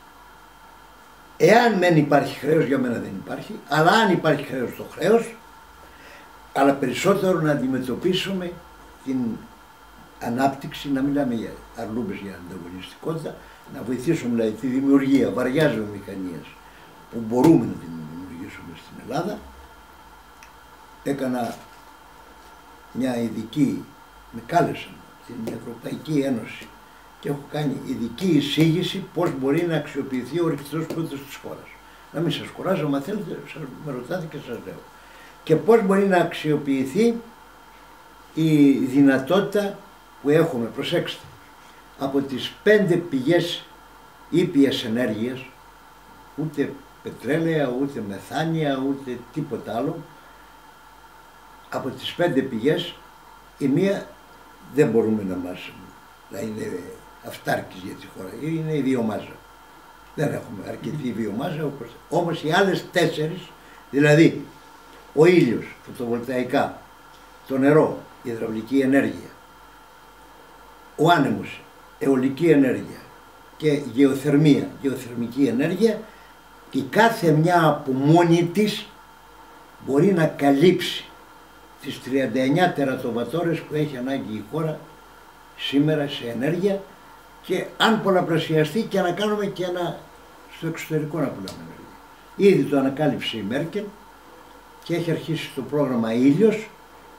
[SPEAKER 3] εάν δεν υπάρχει χρέος, για μένα δεν υπάρχει, αλλά αν υπάρχει χρέος, το χρέος, αλλά περισσότερο να αντιμετωπίσουμε την ανάπτυξη, να μιλάμε για αρλούμπες, για ανταγωνιστικότητα, να βοηθήσουμε δηλαδή τη δημιουργία βαριάς βιομηχανίας που μπορούμε να την δημιουργήσουμε στην Ελλάδα. Έκανα μια ειδική, με κάλεσαν στην Ευρωπαϊκή Ένωση και έχω κάνει ειδική εισήγηση πώς μπορεί να αξιοποιηθεί ο ρηκτός πλούτος της χώρας. Να μην σας κουράζω, αν θέλετε, με ρωτάτε και σας λέω. Και πώς μπορεί να αξιοποιηθεί η δυνατότητα που έχουμε, προσέξτε, από τις 5 πηγές ήπιας ενέργειας, ούτε πετρέλαια, ούτε μεθάνια, ούτε τίποτα άλλο, από τις 5 πηγές η μία δεν μπορούμε να είναι αυτάρκης για τη χώρα, είναι η βιομάζα. Δεν έχουμε αρκετή βιομάζα, όμως οι άλλες 4, δηλαδή ο ήλιος, φωτοβολταϊκά, το νερό, η υδραυλική ενέργεια, ο άνεμος, αιωλική ενέργεια και γεωθερμία, γεωθερμική ενέργεια, η κάθε μια από μόνη της μπορεί να καλύψει τις 39 τερατοβατόρες που έχει ανάγκη η χώρα σήμερα σε ενέργεια, και αν πολλαπλασιαστεί και να κάνουμε και ένα στο εξωτερικό να πουλάμε ενέργεια. Ήδη το ανακάλυψε η Μέρκελ και έχει αρχίσει το πρόγραμμα Ήλιος,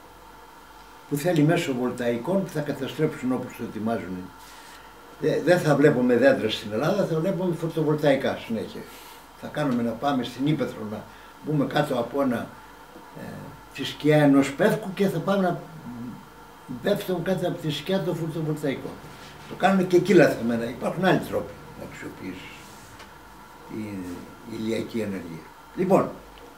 [SPEAKER 3] που θέλει μέσω βολταϊκών που θα καταστρέψουν όπως το ετοιμάζουν. Δεν θα βλέπουμε δέντρα στην Ελλάδα, θα βλέπουμε φωτοβολταϊκά συνέχεια. Θα κάνουμε να πάμε στην Ύπαιθρο, να μπούμε κάτω από τη σκιά ενός πεύκου και θα πάμε να πέφτουμε κάτω από τη σκιά των φωτοβολταϊκών. Το κάνουμε και εκεί λαθεμένα. Υπάρχουν άλλοι τρόποι να αξιοποιήσεις η ηλιακή ενέργεια. Λοιπόν,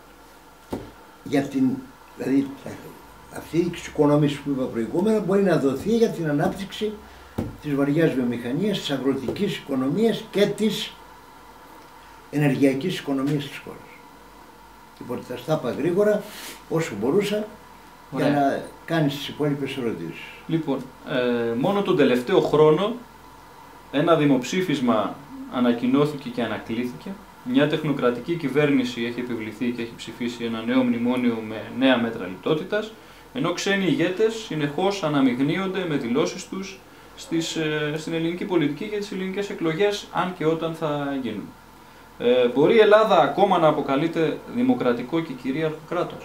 [SPEAKER 3] για δηλαδή αυτή η εξοικονόμηση που είπα προηγούμενα μπορεί να δοθεί για την ανάπτυξη της βαριάς βιομηχανίας, της αγροτικής οικονομίας και της ενεργειακής οικονομίας της χώρας. Λοιπόν, θα στα είπα γρήγορα όσο μπορούσα. Ωραία. Για να κάνεις τις υπόλοιπες ερωτήσεις.
[SPEAKER 2] Λοιπόν, μόνο τον τελευταίο χρόνο ένα δημοψήφισμα ανακοινώθηκε και ανακλήθηκε. Μια τεχνοκρατική κυβέρνηση έχει επιβληθεί και έχει ψηφίσει ένα νέο μνημόνιο με νέα μέτρα λιτότητας, ενώ ξένοι ηγέτες συνεχώς αναμειγνύονται με δηλώσεις τους στην ελληνική πολιτική και τις ελληνικές εκλογές, αν και όταν θα γίνουν. Μπορεί η Ελλάδα ακόμα να αποκαλείται δημοκρατικό και κυρίαρχο κράτος?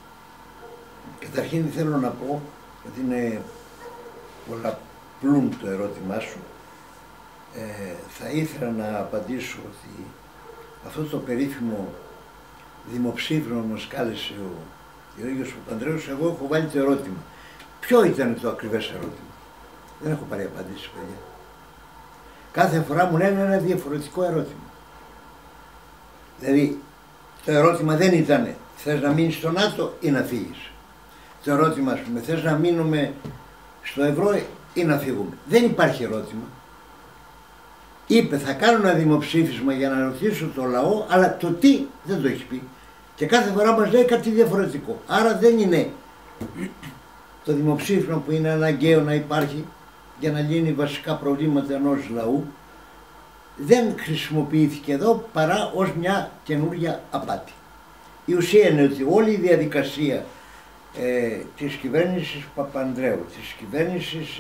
[SPEAKER 3] Καταρχήν θέλω να πω, ότι είναι πολλαπλούν το ερώτημά σου, θα ήθελα να απαντήσω ότι αυτό το περίφημο δημοψήφισμα που μας κάλεσε ο Γιώργος Παπανδρέους, εγώ έχω βάλει το ερώτημα. Ποιο ήταν το ακριβές ερώτημα? Δεν έχω πάρει απάντηση, παιδιά. Κάθε φορά μου λένε ένα διαφορετικό ερώτημα. Δηλαδή, το ερώτημα δεν ήταν θες να μείνεις στο ΝΑΤΟ ή να φύγεις. Το ερώτημα, ας πούμε, θες να μείνουμε στο ευρώ ή να φύγουμε. Δεν υπάρχει ερώτημα. Είπε θα κάνω ένα δημοψήφισμα για να ρωτήσω το λαό, αλλά το τι δεν το έχει πει. Και κάθε φορά μας λέει κάτι διαφορετικό. Άρα δεν είναι το δημοψήφισμα που είναι αναγκαίο να υπάρχει για να λύνει βασικά προβλήματα ενός λαού. Δεν χρησιμοποιήθηκε εδώ παρά ως μια καινούργια απάτη. Η ουσία είναι ότι όλη η διαδικασία της κυβέρνησης Παπανδρέου, της κυβέρνησης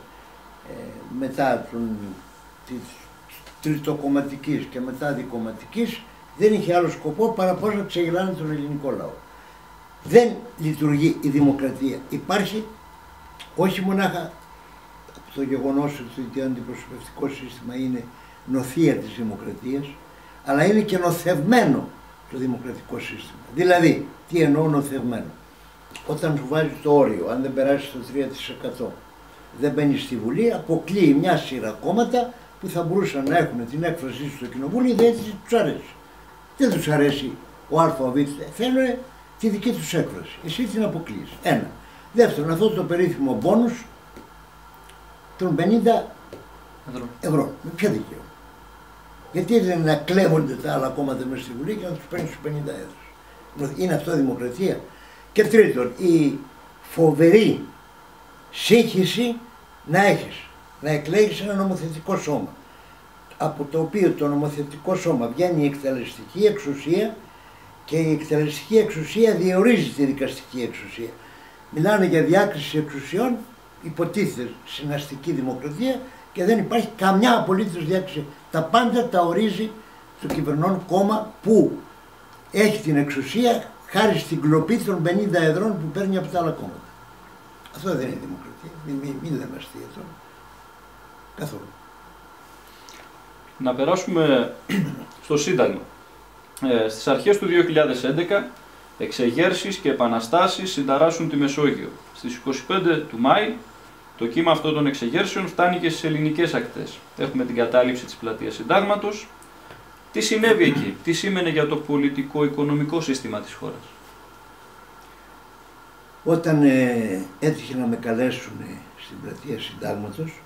[SPEAKER 3] μετά της τριτοκομματικής και μετά δικομματικής, δεν είχε άλλο σκοπό παρά πώς να ξεγελάνε τον ελληνικό λαό. Δεν λειτουργεί η δημοκρατία. Υπάρχει όχι μονάχα από το γεγονός ότι το αντιπροσωπευτικό σύστημα είναι νοθεία της δημοκρατίας, αλλά είναι και νοθευμένο το δημοκρατικό σύστημα. Δηλαδή, τι εννοώ νοθευμένο? Όταν σου βάζει το όριο, αν δεν περάσει το 3%, δεν μπαίνει στη Βουλή, αποκλείει μια σειρά κόμματα που θα μπορούσαν να έχουν την έκφρασή στο κοινοβούλιο, δεν τους αρέσει. Δεν τους αρέσει ο Α, ο Β, θέλουν τη δική τους έκφραση. Εσύ την αποκλείεις. Ένα. Δεύτερον, αυτό το περίφημο μπόνους των 50 ευρώ. Με ποια δικαίωμα? Γιατί δεν να κλέβονται τα άλλα κόμματα μέσα στη Βουλή και να τους παίρνει στους 50 έδρες? Είναι αυτό δημοκρατία? Και τρίτον, η φοβερή σύγχυση να εκλέγεις ένα νομοθετικό σώμα, από το οποίο το νομοθετικό σώμα βγαίνει η εκτελεστική εξουσία και η εκτελεστική εξουσία διορίζει τη δικαστική εξουσία. Μιλάνε για διάκριση εξουσιών, υποτίθεται συναστική δημοκρατία, και δεν υπάρχει καμιά απολύτως διάκριση. Τα πάντα τα ορίζει το κυβερνών κόμμα που έχει την εξουσία χάρη στην κλοπή των 50 εδρών που παίρνει από τα άλλα κόμματα. Αυτό δεν είναι δημοκρατία. Μην λέμε αστεία τώρα. Καθόλου.
[SPEAKER 2] Να περάσουμε στο Σύνταγμα. Στις αρχές του 2011 εξεγέρσεις και επαναστάσεις συνταράσσουν τη Μεσόγειο. Στις 25 του Μάη το κύμα αυτό των εξεγέρσεων φτάνει και στις ελληνικές ακτές. Έχουμε την κατάληψη της πλατείας Συντάγματος. Τι συνέβη εκεί, τι σήμαινε για το πολιτικό-οικονομικό σύστημα της χώρας?
[SPEAKER 3] Όταν έτυχε να με καλέσουν στην πλατεία Συντάγματος,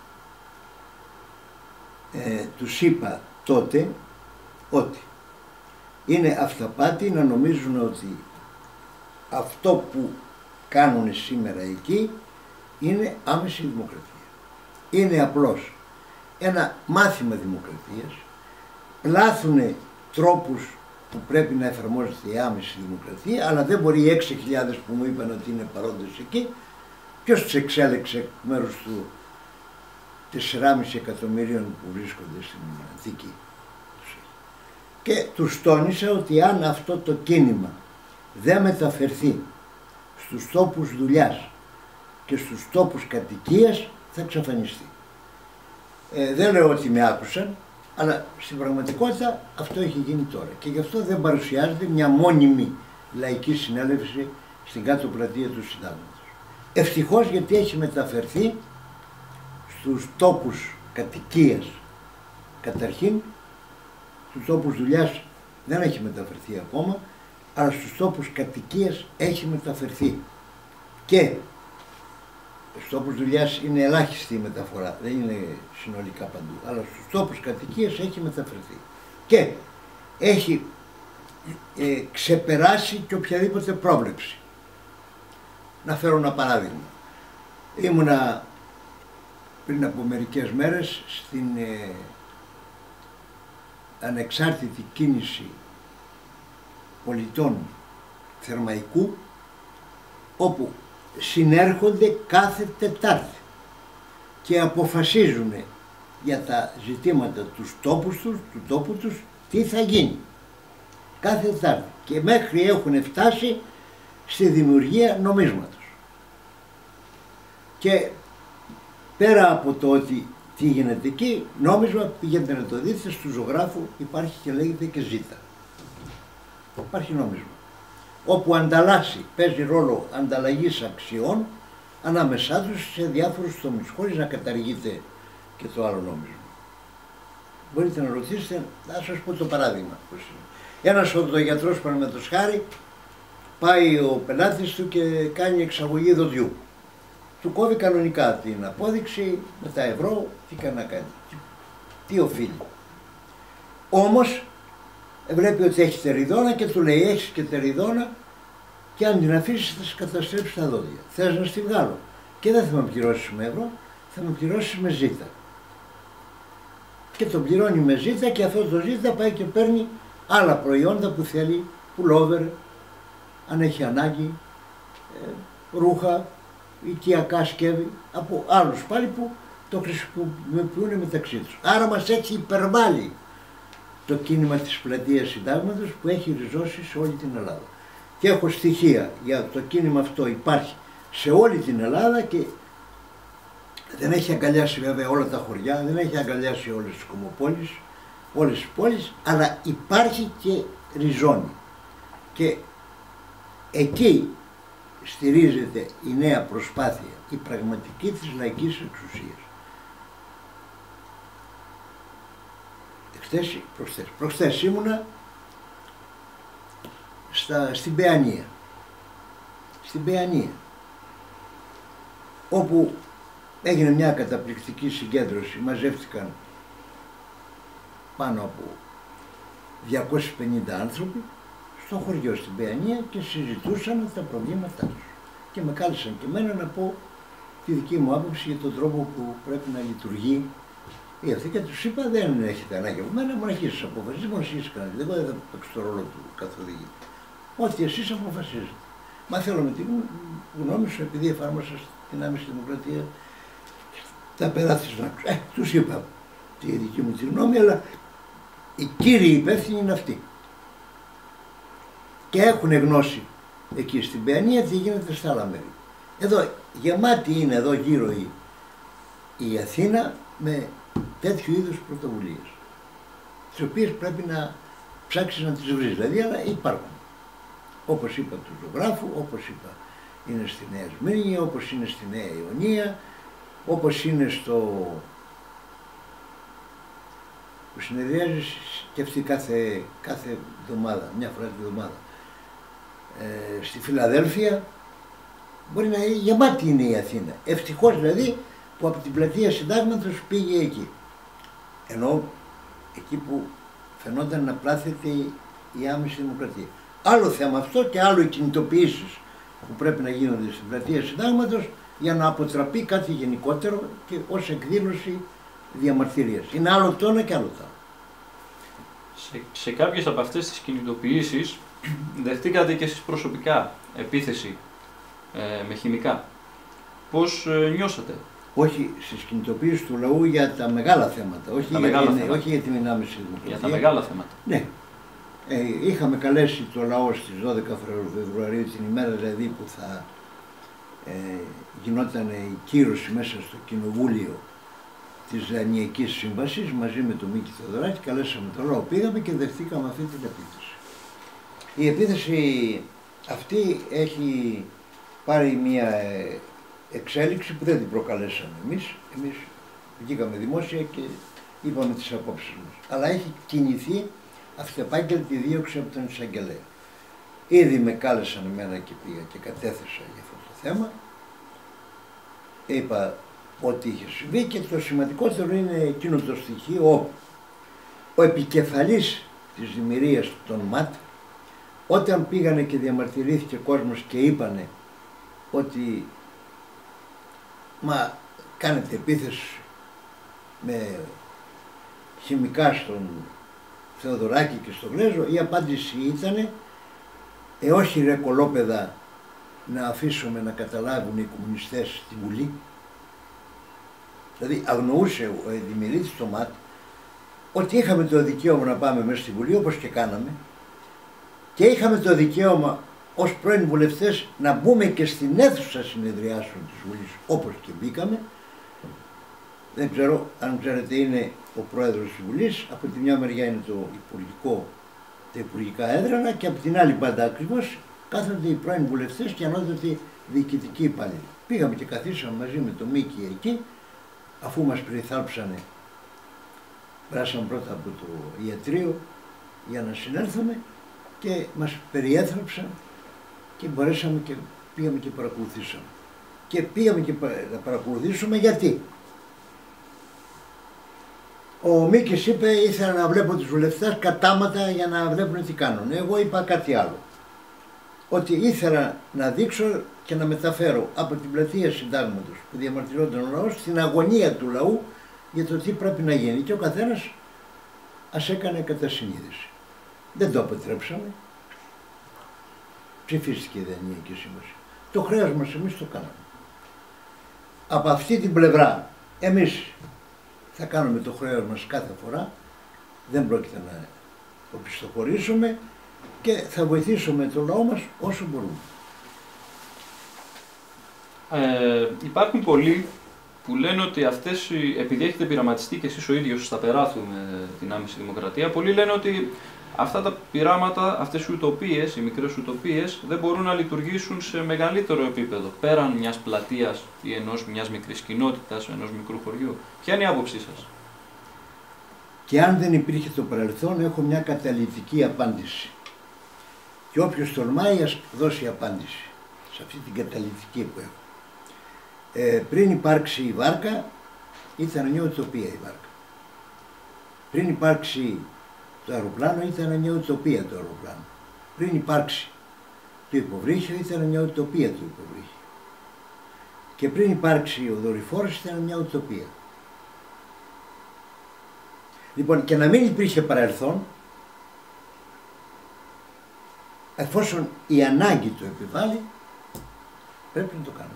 [SPEAKER 3] τους είπα τότε ότι είναι αυταπάτη να νομίζουν ότι αυτό που κάνουν σήμερα εκεί είναι άμεση δημοκρατία. Είναι απλώς ένα μάθημα δημοκρατίας, πλάθουνε τρόπους που πρέπει να εφαρμόζεται η άμεση δημοκρατία, αλλά δεν μπορεί οι 6.000 που μου είπαν ότι είναι παρόντες εκεί, ποιος τους εξέλεξε εκ μέρους του 4,5 εκατομμυρίων που βρίσκονται στην Αττική? Και τους τόνισα ότι αν αυτό το κίνημα δεν μεταφερθεί στους τόπους δουλειάς και στους τόπους κατοικίας, θα εξαφανιστεί. Δεν λέω ότι με άκουσαν, αλλά στην πραγματικότητα αυτό έχει γίνει τώρα. Και γι' αυτό δεν παρουσιάζεται μια μόνιμη λαϊκή συνέλευση στην κάτω πλατεία του Συντάγματος. Ευτυχώς, γιατί έχει μεταφερθεί στους τόπους κατοικίας καταρχήν, στους τόπους δουλειάς δεν έχει μεταφερθεί ακόμα, αλλά στους τόπους κατοικίας έχει μεταφερθεί. Και στους τόπους δουλειάς είναι ελάχιστη η μεταφορά, δεν είναι συνολικά παντού, αλλά στους τόπους κατοικίας έχει μεταφερθεί. Και έχει ξεπεράσει και οποιαδήποτε πρόβλεψη. Να φέρω ένα παράδειγμα. Ήμουνα πριν από μερικές μέρες στην ανεξάρτητη κίνηση πολιτών Θερμαϊκού, όπου συνέρχονται κάθε Τετάρτη και αποφασίζουν για τα ζητήματα του τόπου τους, τι θα γίνει κάθε Τετάρτη, και μέχρι έχουν φτάσει στη δημιουργία νομίσματος. Και πέρα από το ότι τι γίνεται εκεί, νόμισμα, πηγαίνετε να το δείτε, του ζωγράφου υπάρχει και λέγεται και ζήτα. Υπάρχει νόμισμα, όπου ανταλλάσσει, παίζει ρόλο ανταλλαγής αξιών ανάμεσά τους σε διάφορους τομείς, χωρίς να καταργείται και το άλλο νόμισμα. Μπορείτε να ρωτήσετε, θα σας πω το παράδειγμα. Ένας οδοντογιατρός, παραδείγματος χάρη, πάει ο πελάτης του και κάνει εξαγωγή δοντιού. Του κόβει κανονικά την απόδειξη με τα ευρώ, τι κάνει να κάνει, τι οφείλει. Όμως βλέπει ότι έχει τεριδόνα και του λέει, έχεις και τεριδόνα και αν την αφήσεις θα σε καταστρέψει τα δόντια. Θες να στη βγάλω και δεν θα με πληρώσεις με ευρώ, θα με πληρώσεις με ζήτα. Και τον πληρώνει με ζήτα και αυτό το ζήτα πάει και παίρνει άλλα προϊόντα που θέλει, πουλόβερ, αν έχει ανάγκη, ρούχα, οικιακά σκεύη, από άλλους πάλι που το χρησιμοποιούν μεταξύ τους. Άρα μας έχει υπερβάλει το κίνημα της πλατείας Συντάγματος, που έχει ριζώσει σε όλη την Ελλάδα. Και έχω στοιχεία για το κίνημα αυτό, υπάρχει σε όλη την Ελλάδα και δεν έχει αγκαλιάσει βέβαια όλα τα χωριά, δεν έχει αγκαλιάσει όλες τις κομμοπόλεις, όλες τις πόλεις, αλλά υπάρχει και ριζώνει. Και εκεί στηρίζεται η νέα προσπάθεια, η πραγματική της λαϊκής εξουσίας. Προχθές ήμουνα στην Παιανία. Στην Παιανία, όπου έγινε μια καταπληκτική συγκέντρωση, μαζεύτηκαν πάνω από 250 άνθρωποι στο χωριό στην Παιανία και συζητούσαν τα προβλήματά τους. Και με κάλεσαν και εμένα να πω τη δική μου άποψη για τον τρόπο που πρέπει να λειτουργεί η αυτή, και τους είπα, δεν έχετε ανάγκη από μένα, μόνο εσείς αποφασίζετε, μόνο εσείς κάνετε. Εγώ δεν θα παίξω το ρόλο του καθοδηγητή. Ό,τι εσείς αποφασίζετε. Μα θέλω με την γνώμη σου, επειδή εφάρμοσα την άμεση δημοκρατία τα πεδάθη να άκουσα. Τους είπα τη δική μου τη γνώμη, αλλά οι κύριοι υπεύθυνοι είναι αυτοί. Και έχουν γνώση εκεί στην Παιανία τι γίνεται στα άλλα μέρη. Εδώ γεμάτη είναι εδώ γύρω η Αθήνα με τέτοιου είδους πρωτοβουλίες, τις οποίες πρέπει να ψάξεις να τις βρεις, δηλαδή, αλλά υπάρχουν. Όπως είπα του ζωγράφου, όπως είπα είναι στη Νέα Σμύρνη, όπως είναι στη Νέα Ιωνία, όπως είναι στο που συνεδριάζει και αυτή κάθε εβδομάδα, μια φορά τη εβδομάδα, στη Φιλαδέλφια. Μπορεί να είναι γεμάτη είναι η Αθήνα. Ευτυχώς δηλαδή που από την πλατεία Συντάγματος πήγε εκεί. Ενώ εκεί που φαινόταν να πλάθεται η άμεση δημοκρατία. Άλλο θέμα αυτό και άλλο οι κινητοποιήσεις που πρέπει να γίνονται στην πλατεία Συντάγματος για να αποτραπεί κάτι γενικότερο και ως εκδήλωση διαμαρτυρίας. Είναι άλλο το ένα και άλλο το άλλο.
[SPEAKER 2] Σε κάποιες από αυτές τις κινητοποιήσεις δεχτήκατε και εσείς προσωπικά επίθεση με χημικά. Πώς νιώσατε?
[SPEAKER 3] Όχι στις κινητοποιήσεις του λαού για τα μεγάλα θέματα, όχι για την άμεση δημοκρατία.
[SPEAKER 2] Για τα μεγάλα θέματα.
[SPEAKER 3] Ναι, Είχαμε καλέσει το λαό στις 12 Φεβρουαρίου, την ημέρα δηλαδή που θα γινόταν η κύρωση μέσα στο κοινοβούλιο της Δανειακής Σύμβασης μαζί με τον Μίκη Θεοδωράκη. Καλέσαμε το λαό, πήγαμε και δεχτήκαμε αυτή την επίθεση. Η επίθεση αυτή έχει πάρει μια εξέλιξη που δεν την προκαλέσαμε εμείς. Εμείς βγήκαμε δημόσια και είπαμε τις απόψεις μας. Αλλά έχει κινηθεί αυτεπάγγελτη δίωξη από τον εισαγγελέα. Ήδη με κάλεσαν εμένα και πήγα και κατέθεσα για αυτό το θέμα. Είπα ό,τι είχε συμβεί και το σημαντικότερο είναι εκείνο το στοιχείο όπου ο επικεφαλής της δημιουργίας των ΜΑΤ, όταν πήγανε και διαμαρτυρήθηκε κόσμος και είπανε ότι μα κάνετε επίθεση με χημικά στον Θεοδωράκη και στον Γλέζο, η απάντηση ήτανε όχι ρε κολόπεδα να αφήσουμε να καταλάβουν οι κομμουνιστές στη Βουλή. Δηλαδή αγνοούσε ο δημιουργής του ΜΑΤ ότι είχαμε το δικαίωμα να πάμε μέσα στη Βουλή όπως και κάναμε και είχαμε το δικαίωμα ως πρώην βουλευτές να μπούμε και στην αίθουσα συνεδριάσεων της Βουλής όπως και μπήκαμε. Δεν ξέρω αν ξέρετε, είναι ο πρόεδρος της Βουλής, από τη μια μεριά είναι τα υπουργικά έδρανα και από την άλλη πάντα ακριβώς κάθονται οι πρώην βουλευτές και ανώτατοι διοικητικοί υπάλληλοι. Πήγαμε και καθίσαμε μαζί με τον Μίκη εκεί, αφού μας περιθάλψανε, περάσαμε πρώτα από το ιατρείο για να συνέλθουμε και μας περιέθραψαν και μπορέσαμε και πήγαμε και παρακολουθήσαμε. Και πήγαμε και να παρακολουθήσουμε γιατί. Ο Μίκης είπε ήθελα να βλέπω τους βουλευτές κατάματα για να βλέπουν τι κάνουν. Εγώ είπα κάτι άλλο. Ότι ήθελα να δείξω και να μεταφέρω από την πλατεία Συντάγματος που διαμαρτυρόταν ο λαός στην αγωνία του λαού για το τι πρέπει να γίνει. Και ο καθένας ας έκανε κατά συνείδηση. Δεν το αποτρέψαμε. Ψηφίστηκε η Δανειακή Σύμβαση. Το χρέος μας εμείς το κάναμε. Από αυτή την πλευρά εμείς θα κάνουμε το χρέος μας κάθε φορά, δεν πρόκειται να οπισθοχωρήσουμε και θα βοηθήσουμε το λαό μας όσο μπορούμε.
[SPEAKER 2] Υπάρχουν πολλοί που λένε ότι αυτές, επειδή έχετε πειραματιστεί και εσείς ο ίδιος στα Περάθου με την άμεση δημοκρατία, πολλοί λένε ότι αυτά τα πειράματα, αυτές οι ουτοπίες, οι μικρές ουτοπίες, δεν μπορούν να λειτουργήσουν σε μεγαλύτερο επίπεδο, πέραν μιας πλατείας ή μιας μικρής κοινότητας, ενός μικρού χωριού. Ποια είναι η άποψή σας?
[SPEAKER 3] Και αν δεν υπήρχε το παρελθόν, έχω μια καταλυτική απάντηση. Και όποιος τολμάει, ας δώσει απάντηση σε αυτή την καταλυτική που έχω. Πριν υπάρξει η βάρκα, ήταν μια ουτοπία η βάρκα. Πριν υπάρξει το αεροπλάνο, ήταν μια ουτοπία το αεροπλάνο. Πριν υπάρξει το υποβρύχιο, ήταν μια ουτοπία το υποβρύχιο. Και πριν υπάρξει ο δορυφόρος, ήταν μια ουτοπία. Λοιπόν, και να μην υπήρχε παρελθόν, εφόσον η ανάγκη το επιβάλλει, πρέπει να το κάνουμε.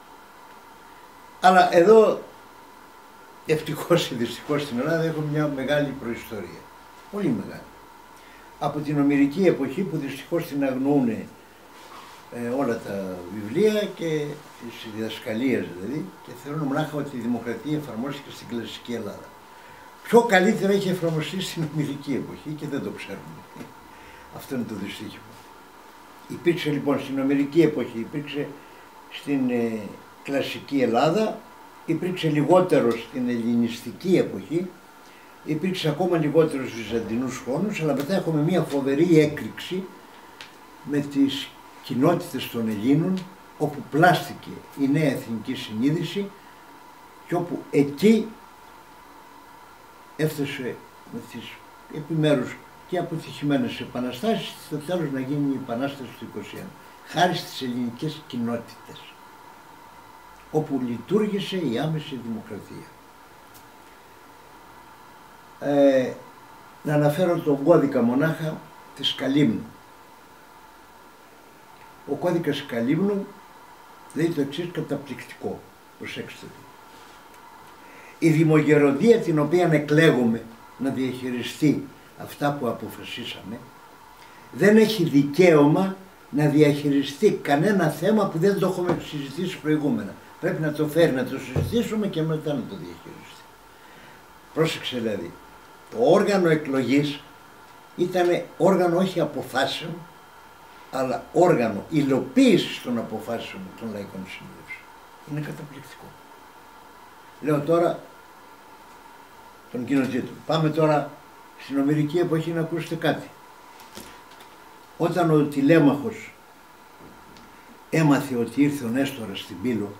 [SPEAKER 3] Αλλά εδώ, ευτυχώς ή δυστυχώς στην Ελλάδα, έχουμε μια μεγάλη προϊστορία. Πολύ μεγάλη. Από την ομηρική εποχή που δυστυχώς την αγνοούν όλα τα βιβλία και τις διδασκαλίες δηλαδή και θεωρούν μονάχα ότι η δημοκρατία εφαρμόστηκε στην κλασική Ελλάδα. Πιο καλύτερα είχε εφαρμοστεί στην ομηρική εποχή και δεν το ξέρουμε. Αυτό είναι το δυστύχημα. Υπήρξε λοιπόν στην ομηρική εποχή, υπήρξε στην κλασική Ελλάδα, υπήρξε λιγότερο στην ελληνιστική εποχή, υπήρξε ακόμα λιγότερο στους βυζαντινούς χρόνους, αλλά μετά έχουμε μια φοβερή έκρηξη με τις κοινότητες των Ελλήνων, όπου πλάστηκε η νέα εθνική συνείδηση και όπου εκεί έφτασε με τις επιμέρους και αποτυχημένες επαναστάσεις στο τέλος να γίνει η Επανάσταση του 1921, χάρη στις ελληνικές κοινότητες, όπου λειτουργήσε η άμεση δημοκρατία. Να αναφέρω τον κώδικα μονάχα της Καλύμνου. Ο κώδικας Καλύμνου λέει το εξής καταπληκτικό, προσέξτε το. Η δημογεροντία την οποία εκλέγουμε να διαχειριστεί αυτά που αποφασίσαμε, δεν έχει δικαίωμα να διαχειριστεί κανένα θέμα που δεν το έχουμε συζητήσει προηγούμενα. Πρέπει να το φέρει, να το συζητήσουμε και μετά να το διαχειριστεί. Πρόσεξε δηλαδή, το όργανο εκλογής ήταν όργανο όχι αποφάσεων, αλλά όργανο υλοποίησης των αποφάσεων των λαϊκών συνέλευσεων. Είναι καταπληκτικό. Λέω τώρα των κοινοτήτων. Πάμε τώρα στην ομηρική εποχή να ακούσετε κάτι. Όταν ο Τηλέμαχος έμαθε ότι ήρθε ο Νέστορας στην Πύλο,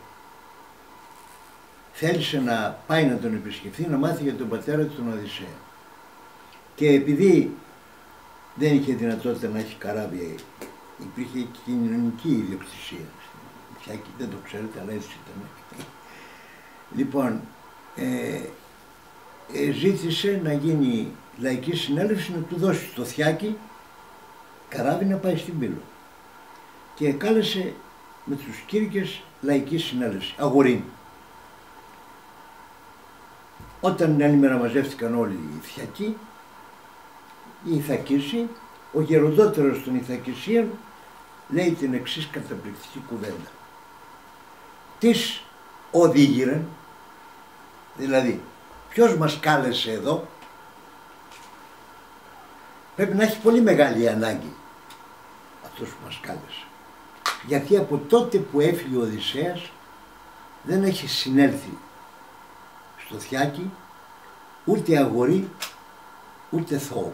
[SPEAKER 3] θέλησε να πάει να τον επισκεφθεί, να μάθει για τον πατέρα του τον Οδυσσέα. Και επειδή δεν είχε δυνατότητα να έχει καράβια, υπήρχε κοινωνική ιδιοκτησία. Δεν το ξέρετε, αλλά έτσι ήταν. Λοιπόν, ζήτησε να γίνει λαϊκή συνέλευση, να του δώσει στο Θιάκι καράβι να πάει στην Πύλο. Και κάλεσε με τους Κήρυκες λαϊκή συνέλευση, αγορήν. Όταν την άλλη μέρα μαζεύτηκαν όλοι οι Θιακοί, οι Ιθακίσοι, ο γεροντότερος των Ιθακισίων λέει την εξής καταπληκτική κουβέντα. Τις οδήγηρεν, δηλαδή ποιος μας κάλεσε εδώ, πρέπει να έχει πολύ μεγάλη ανάγκη αυτός που μας κάλεσε. Γιατί από τότε που έφυγε ο Οδυσσέας δεν έχει συνέλθει στο Θιάκι ούτε αγορή ούτε θόωμος.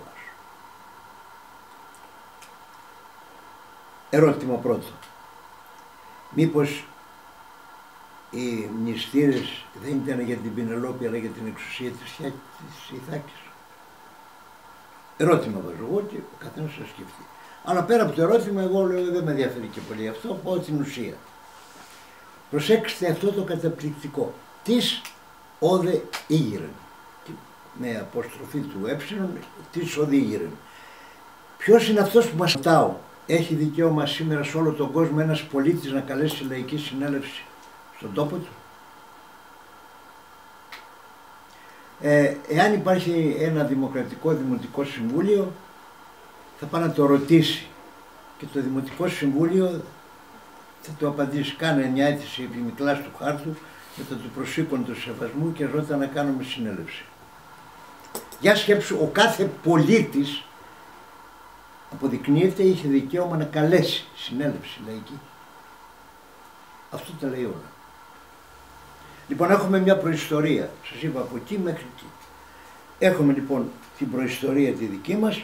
[SPEAKER 3] Ερώτημα πρώτο. Μήπως οι μνηστήρες δεν ήταν για την Πηνελόπη αλλά για την εξουσία της Ιθάκης? Ερώτημα βάζω εγώ και ο καθένας θα σκεφτεί. Αλλά πέρα από το ερώτημα, εγώ λέω δεν με ενδιαφέρει και πολύ αυτό, πάω την ουσία. Προσέξτε αυτό το καταπληκτικό. Τις όδε ήγηρεν. Με αποστροφή του τις όδε ήγηρεν. Ποιος είναι αυτός που μας ρωτάω? Έχει δικαίωμα σήμερα σε όλο τον κόσμο ένας πολίτης να καλέσει λαϊκή συνέλευση στον τόπο του? Εάν υπάρχει ένα δημοκρατικό δημοτικό συμβούλιο, θα πάει να το ρωτήσει και το δημοτικό συμβούλιο θα του απαντήσει. Κάνε μια αίτηση επί Μικλάς του χάρτου μετά του προσήκον του σεβασμού και ρώτα να κάνουμε συνέλευση. Για σκέψου, ο κάθε πολίτης αποδεικνύεται είχε δικαίωμα να καλέσει συνέλευση λαϊκή. Αυτό τα λέει όλα. Λοιπόν, έχουμε μια προϊστορία, σας είπα από εκεί μέχρι εκεί. Έχουμε λοιπόν την προϊστορία τη δική μας,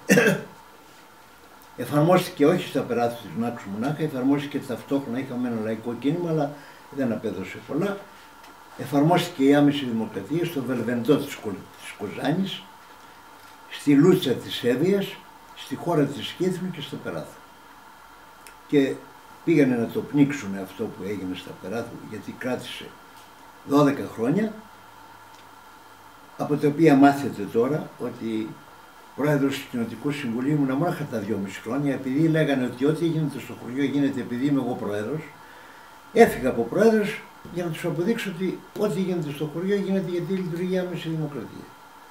[SPEAKER 3] εφαρμόστηκε όχι στα περάθη της Νάξου μονάχα, εφαρμόστηκε ταυτόχρονα, είχαμε ένα λαϊκό κίνημα, αλλά δεν απέδωσε πολλά. Εφαρμόστηκε η άμεση δημοκρατία στο Βελβεντό της Κοζάνης, στη Λούτσα της Εύβοιας, στη χώρα της Σκύθρου και στο Περάθο. Και πήγανε να το πνίξουν αυτό που έγινε στα Περάθου, γιατί κράτησε 12 χρόνια, από τα οποία μάθετε τώρα ότι πρόεδρος του Κοινοτικού Συμβουλίου ήμουν μόνο τα 2,5 χρόνια, επειδή λέγανε ότι ό,τι γίνεται στο χωριό γίνεται επειδή είμαι εγώ πρόεδρος. Έφυγα από πρόεδρος για να τους αποδείξω ότι ό,τι γίνεται στο χωριό γίνεται γιατί λειτουργεί άμεση δημοκρατία.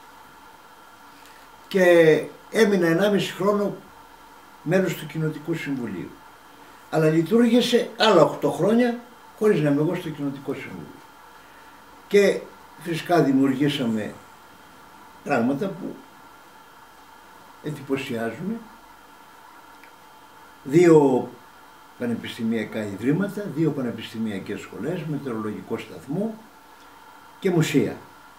[SPEAKER 3] Και έμεινα 1,5 χρόνο μέλος του Κοινοτικού Συμβουλίου. Αλλά λειτουργήσε άλλα 8 χρόνια χωρίς να είμαι εγώ στο Κοινοτικό Συμβούλιο. Και φυσικά δημιουργήσαμε πράγματα που εντυπωσιάζουν. 2 πανεπιστημιακά ιδρύματα, 2 πανεπιστημιακές σχολές, μετεωρολογικό σταθμό και μουσεία.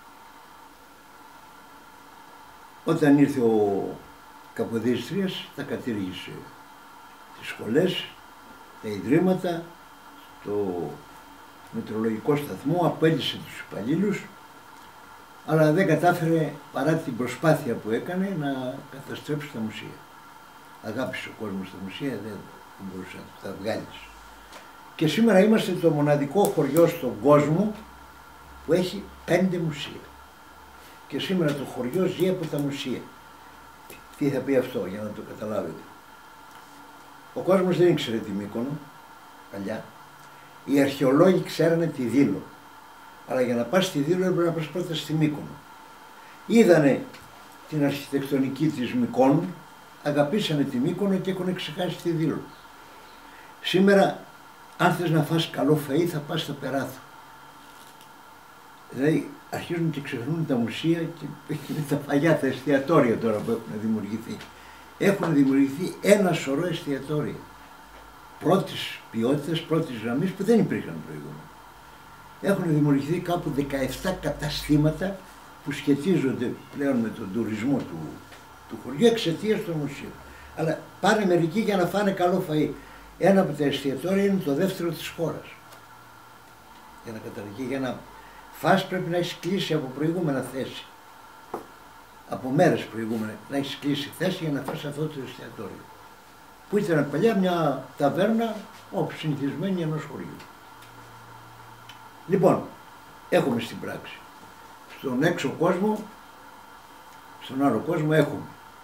[SPEAKER 3] Όταν ήρθε ο Καποδίστριας, τα κατήργησε τις σχολές, τα ιδρύματα, το μετεωρολογικό σταθμό, απέλυσε τους υπαλλήλους, αλλά δεν κατάφερε παρά την προσπάθεια που έκανε να καταστρέψει τα μουσεία. Αγάπησε ο κόσμος τα μουσεία, δεν μπορούσε να τα βγάλει. Και σήμερα είμαστε το μοναδικό χωριό στον κόσμο που έχει 5 μουσεία. Και σήμερα το χωριό ζει από τα μουσεία. Τι θα πει αυτό για να το καταλάβετε? Ο κόσμος δεν ήξερε τη Μύκονο παλιά. Οι αρχαιολόγοι ξέρανε τη Δήλο. Αλλά για να πας στη Δήλο έπρεπε να πας πρώτα στη Μύκονο. Είδανε την αρχιτεκτονική της Μυκόνου, αγαπήσανε τη Μύκονο και έχουν ξεχάσει τη Δήλο. Σήμερα, αν θες να φας καλό φαΐ, θα πας στο Περάθο. Δηλαδή, αρχίζουν και ξεχνούν τα μουσεία και τα παλιά, τα εστιατόρια τώρα που έχουν δημιουργηθεί. Έχουν δημιουργηθεί ένα σωρό εστιατόρια πρώτης ποιότητας, πρώτης γραμμής που δεν υπήρχαν προηγούμενα. Έχουν δημιουργηθεί κάπου 17 καταστήματα που σχετίζονται πλέον με τον τουρισμό του χωριού εξαιτίας των μουσείων. Αλλά πάνε μερικοί για να φάνε καλό φαΐ. Ένα από τα εστιατόρια είναι το δεύτερο της χώρας. Για να καταλήγει, για να φας πρέπει να έχεις κλείσει από προηγούμενα θέση. Από μέρες προηγούμενα να έχεις κλείσει θέση για να φας αυτό το εστιατόριο. Που ήταν παλιά μια ταβέρνα όπως συνηθισμένη ενός χωριού. Λοιπόν, έχουμε στην πράξη. Στον έξω κόσμο, στον άλλο κόσμο έχουμε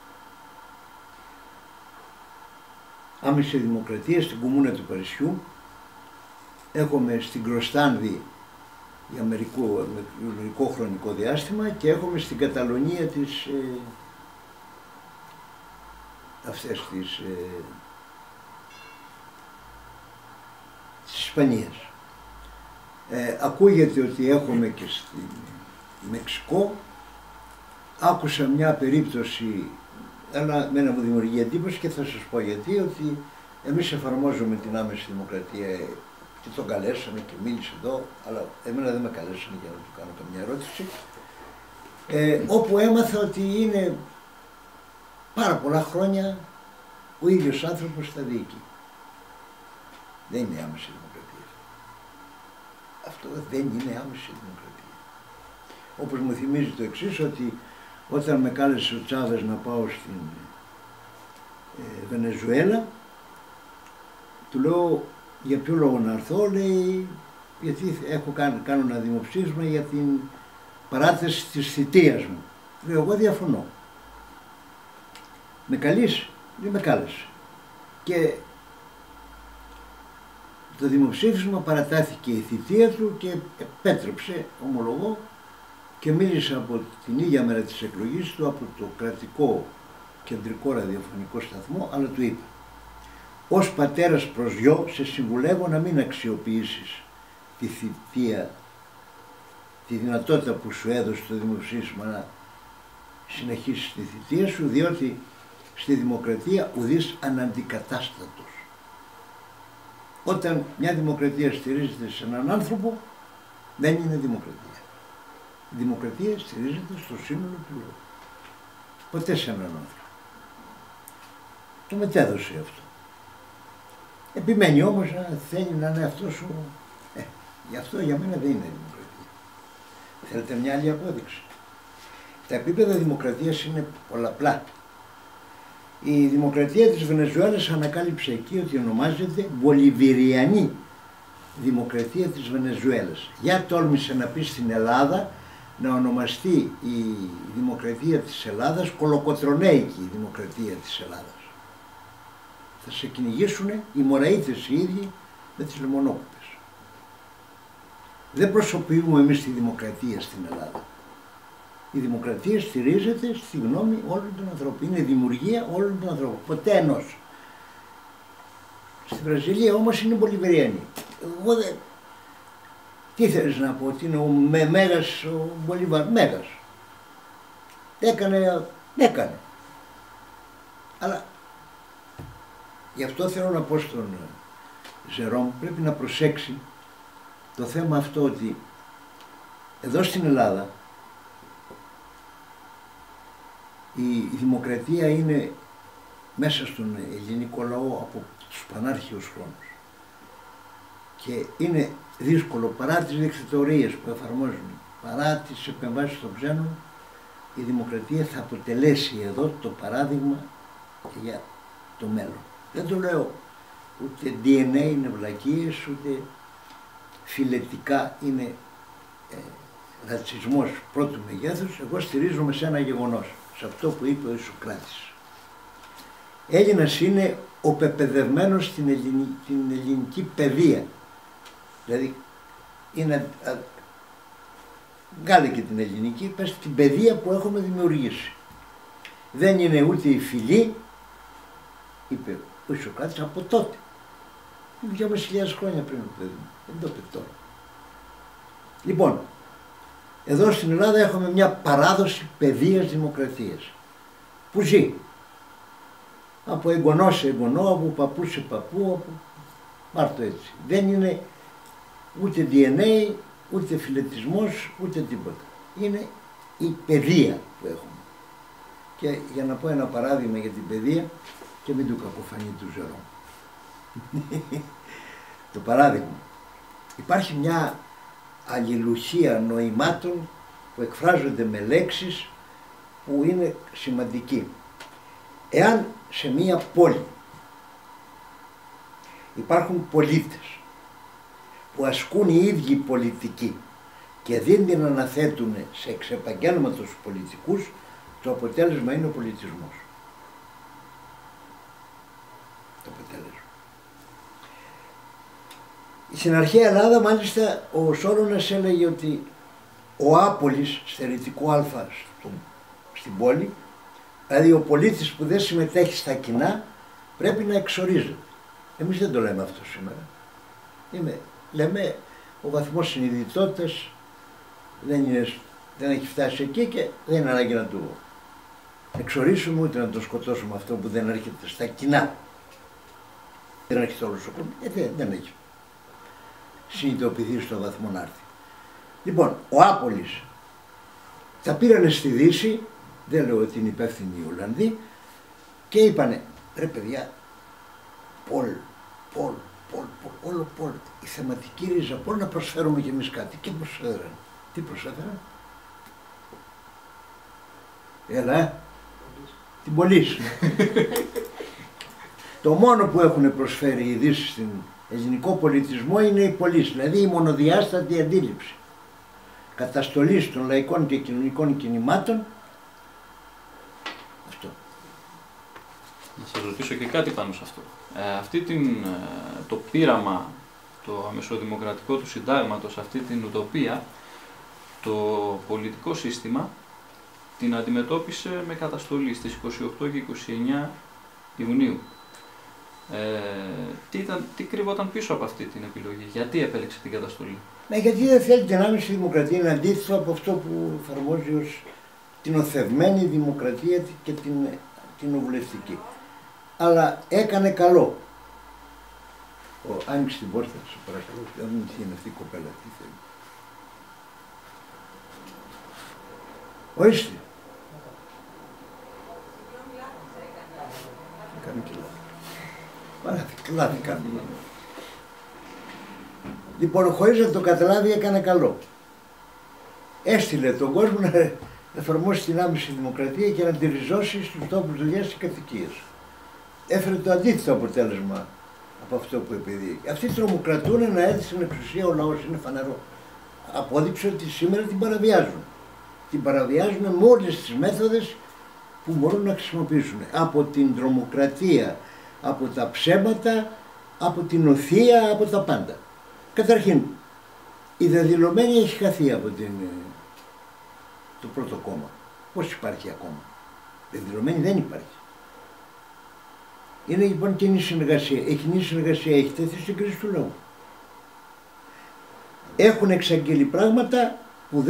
[SPEAKER 3] άμεση δημοκρατία στην Κομμούνα του Παρισιού, έχουμε στην Κροστάνδη για μερικό χρονικό διάστημα και έχουμε στην Καταλωνία της Ισπανίας. Ακούγεται ότι έχουμε και στη Μεξικό. Άκουσα μια περίπτωση, αλλά μένα μου δημιουργεί εντύπωση και θα σας πω γιατί, ότι εμείς εφαρμόζουμε την άμεση δημοκρατία και τον καλέσαμε και μίλησε εδώ, αλλά εμένα δεν με καλέσανε για να του κάνω καμιά ερώτηση, όπου έμαθα ότι είναι πάρα πολλά χρόνια ο ίδιος άνθρωπος στα διοικεί. Δεν είναι άμεση δημοκρατία. Αυτό δεν είναι άμεση δημοκρατία. Όπως μου θυμίζει το εξής, ότι όταν με κάλεσε ο Τσάβες να πάω στην Βενεζουέλα, του λέω για ποιο λόγο να έρθω, λέει γιατί κάνω ένα δημοψήφισμα για την παράθεση της θητείας μου. Λέω εγώ διαφωνώ. Με καλείς? Δεν με κάλεσε. Και το δημοψήφισμα παρατάθηκε η θητεία του και επέτρεψε, ομολογώ, και μίλησα από την ίδια μέρα της εκλογής του από το κρατικό κεντρικό ραδιοφωνικό σταθμό, αλλά του είπα: ως πατέρας προς γιο σε συμβουλεύω να μην αξιοποιήσεις τη θητεία, τη δυνατότητα που σου έδωσε το δημοψήφισμα να συνεχίσεις τη θητεία σου, διότι στη δημοκρατία ουδής αναντικατάστατος. Όταν μια δημοκρατία στηρίζεται σε έναν άνθρωπο, δεν είναι δημοκρατία. Η δημοκρατία στηρίζεται στο σύνολο του λαού. Ποτέ σε έναν άνθρωπο. Το μετέδωσε αυτό. Επιμένει όμως να θέλει να είναι αυτός γι' αυτό για μένα δεν είναι δημοκρατία. Θέλετε μια άλλη απόδειξη? Τα επίπεδα δημοκρατίας είναι πολλαπλά. Η δημοκρατία της Βενεζουέλας ανακάλυψε εκεί ότι ονομάζεται Βολιβηριανή Δημοκρατία της Βενεζουέλας. Για τόλμησε να πει στην Ελλάδα να ονομαστεί η Δημοκρατία της Ελλάδας Κολοκοτρονέικη Δημοκρατία της Ελλάδας. Θα σε κυνηγήσουνε οι Μωραΐτες οι ίδιοι με τις λεμονόκουπες. Δεν προσωποιούμε εμείς τη δημοκρατία στην Ελλάδα. Η δημοκρατία στηρίζεται στη γνώμη όλων των ανθρώπων. Είναι δημιουργία όλων των ανθρώπων. Ποτέ ενός. Στη Βραζιλία όμως είναι Μπολιβηριανή. Εγώ δεν... Τι θέλεις να πω, ότι είναι ο Μέγας, ο Μπολιβάρ, Μέγας. Έκανε. Αλλά γι' αυτό θέλω να πω στον Ζερόμ, πρέπει να προσέξει το θέμα αυτό, ότι εδώ στην Ελλάδα η δημοκρατία είναι μέσα στον ελληνικό λαό από τους πανάρχαιους χρόνους και είναι δύσκολο παρά τις δικτατορίες που εφαρμόζουν, παρά τις επεμβάσεις των ξένων, η δημοκρατία θα αποτελέσει εδώ το παράδειγμα για το μέλλον. Δεν το λέω ούτε DNA είναι βλακίες, ούτε φιλετικά είναι ρατσισμός πρώτου μεγέθους. Εγώ στηρίζομαι σε ένα γεγονός, σε αυτό που είπε ο Ισοκράτης. Έλληνας είναι ο πεπαιδευμένος στην ελληνική παιδεία. Δηλαδή, βγάλε και την ελληνική, πες την παιδεία που έχουμε δημιουργήσει. Δεν είναι ούτε η φυλή, είπε ο Σοκράτης από τότε. 2.500 χρόνια πριν, παιδί μου. Δεν το είπε τώρα. Λοιπόν, εδώ στην Ελλάδα έχουμε μια παράδοση παιδείας δημοκρατίας που ζει από εγγονό σε εγγονό, από παππού σε παππού, πάρ' το έτσι. Δεν είναι ούτε DNA, ούτε φιλετισμός, ούτε τίποτα. Είναι η παιδεία που έχουμε. Και για να πω ένα παράδειγμα για την παιδεία και μην του κακοφανεί του Ζερόμ. Το παράδειγμα. Υπάρχει μια αλληλουχία νοημάτων που εκφράζονται με λέξεις που είναι σημαντική. Εάν σε μία πόλη υπάρχουν πολίτες που ασκούν οι ίδιοι πολιτικοί και δεν την αναθέτουν σε εξεπαγγέλματος πολιτικούς, το αποτέλεσμα είναι ο πολιτισμός. Το αποτέλεσμα. Στην αρχαία Ελλάδα μάλιστα ο Σόλωνας έλεγε ότι ο άπολης στερητικού α στην πόλη, δηλαδή ο πολίτης που δεν συμμετέχει στα κοινά, πρέπει να εξορίζεται. Εμείς δεν το λέμε αυτό σήμερα. Λέμε ο βαθμός συνειδητότητας δεν έχει φτάσει εκεί και δεν είναι ανάγκη να του εξορίσουμε ούτε να τον σκοτώσουμε αυτό που δεν έρχεται στα κοινά. Δεν έρχεται όλος ο κόσμος, δεν έχει συνειδητοποιηθεί στο βαθμό να έρθει. Λοιπόν, ο άπολης τα πήρανε στη Δύση, δεν λέω ότι είναι υπεύθυνοι οι Ολλανδοί, και είπανε, ρε παιδιά, όλο πόλ, η θεματική ρίζα, πόλ να προσφέρουμε κι εμείς κάτι. Και προσφέραν. Τι προσφέραν? Έλα, την πωλής. Το μόνο που έχουν προσφέρει οι Δύσεις στην ελληνικό πολιτισμό είναι η πωλής, δηλαδή η μονοδιάστατη αντίληψη καταστολής των λαϊκών και κοινωνικών κινημάτων. Αυτό.
[SPEAKER 2] Να σας ρωτήσω και κάτι πάνω σε αυτό. Το πείραμα, το αμεσοδημοκρατικό του συντάγματος, αυτή την ουτοπία, το πολιτικό σύστημα την αντιμετώπισε με καταστολή στις 28 και 29 Ιουνίου. Τι κρύβονταν πίσω από αυτή την επιλογή, γιατί επέλεξε την καταστολή?
[SPEAKER 3] Γιατί δεν θέλει την άμεση δημοκρατία, είναι αντίθετο από αυτό που εφαρμόζει ως την οθευμένη δημοκρατία και την οβουλευτική. Αλλά έκανε καλό. Άνοιξε την πόρτα, σε παρακαλώ, δεν είναι αυτή η κοπέλα, τι θέλει. Ορίστε. Έκανε και λάθη κάνει. Λοιπόν, χωρίς να το καταλάβει, έκανε καλό. Έστειλε τον κόσμο να εφαρμόσει την άμεση δημοκρατία και να τη ριζώσει στους τόπους δουλειάς και κατοικίες. Έφερε το αντίθετο αποτέλεσμα από αυτό που επιδεί. Αυτοί τρομοκρατούν να έρθει στην εξουσία ο λαός, είναι φανερό. Απόδειξε ότι σήμερα την παραβιάζουν. Την παραβιάζουν με όλες τις μέθοδες που μπορούν να χρησιμοποιήσουν. Από την τρομοκρατία, από τα ψέματα, από την οθεία, από τα πάντα. Καταρχήν, η δεδηλωμένη έχει χαθεί από το πρώτο κόμμα. Πώς υπάρχει ακόμα? Δεδηλωμένη δεν υπάρχει. Είναι λοιπόν κοινή συνεργασία. Η κοινή συνεργασία έχει τέθει στην κρίση του λαού. Έχουν εξαγγείλει πράγματα που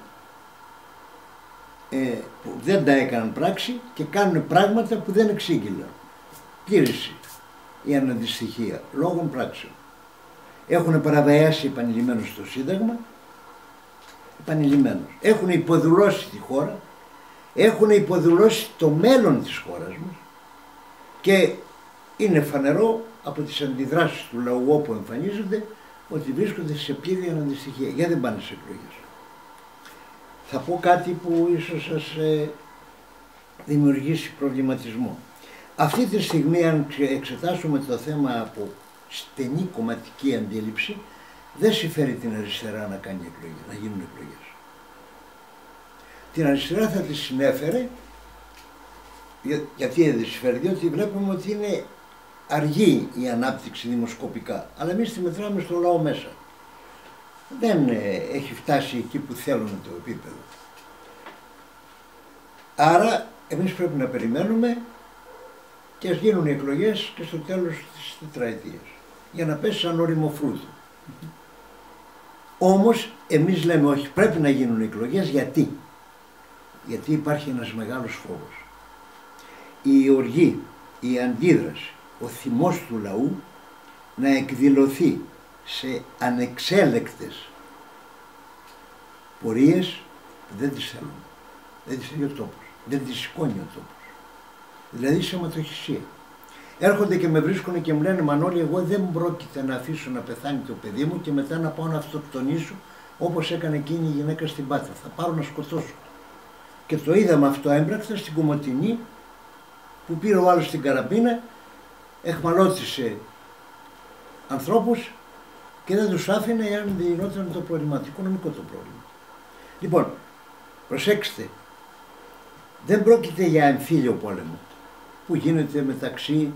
[SPEAKER 3] δεν τα έκαναν πράξη και κάνουν πράγματα που δεν εξήγηλαν. Κήρυξη η αναντιστοιχεία λόγων πράξεων. Έχουν παραβιάσει επανειλημμένως το Σύνταγμα, επανειλημμένως. Έχουν υποδουλώσει τη χώρα, έχουν υποδουλώσει το μέλλον της χώρας μας και είναι φανερό από τις αντιδράσεις του λαού όπου εμφανίζονται ότι βρίσκονται σε πλήρη αναντιστοιχεία. Γιατί δεν πάνε σε εκλογές? Θα πω κάτι που ίσως σας δημιουργήσει προβληματισμό. Αυτή τη στιγμή, αν εξετάσουμε το θέμα από στενή κομματική αντίληψη, δεν συμφέρει την αριστερά να κάνει εκλογές, να γίνουν εκλογές. Την αριστερά θα τη συνέφερε, γιατί δεν συμφέρει, διότι βλέπουμε ότι είναι αργή η ανάπτυξη δημοσκοπικά, αλλά εμείς τη μετράμε στο λαό μέσα. Δεν έχει φτάσει εκεί που θέλουμε το επίπεδο. Άρα εμείς πρέπει να περιμένουμε και ας γίνουν οι εκλογές και στο τέλος της τετραετίας, για να πέσει σαν όριμο φρούτο. Όμως εμείς λέμε όχι, πρέπει να γίνουν εκλογές. Γιατί? Γιατί υπάρχει ένας μεγάλος φόβος. Η οργή, η αντίδραση, ο θυμός του λαού να εκδηλωθεί σε ανεξέλεκτες πορείες που δεν τις θέλουν. Δεν τις θέλει ο τόπος, δεν τις σηκώνει ο τόπος. Δηλαδή σε αιματοχυσία. Έρχονται και με βρίσκουν και μου λένε Μανώλη, εγώ δεν πρόκειται να αφήσω να πεθάνει το παιδί μου και μετά να πάω να αυτοκτονήσω όπως έκανε εκείνη η γυναίκα στην Πάτρα. Θα πάρω να σκοτώσω. Και το είδαμε αυτό έμπρακτα στην Κομοτηνή, που πήρε ο άλλος την καραμπίνα, εχμαλώτησε ανθρώπους και δεν τους άφηνε εάν δεν γινόταν το πρόβλημα, το οικονομικό το πρόβλημα. Λοιπόν, προσέξτε, δεν πρόκειται για εμφύλιο πόλεμο που γίνεται μεταξύ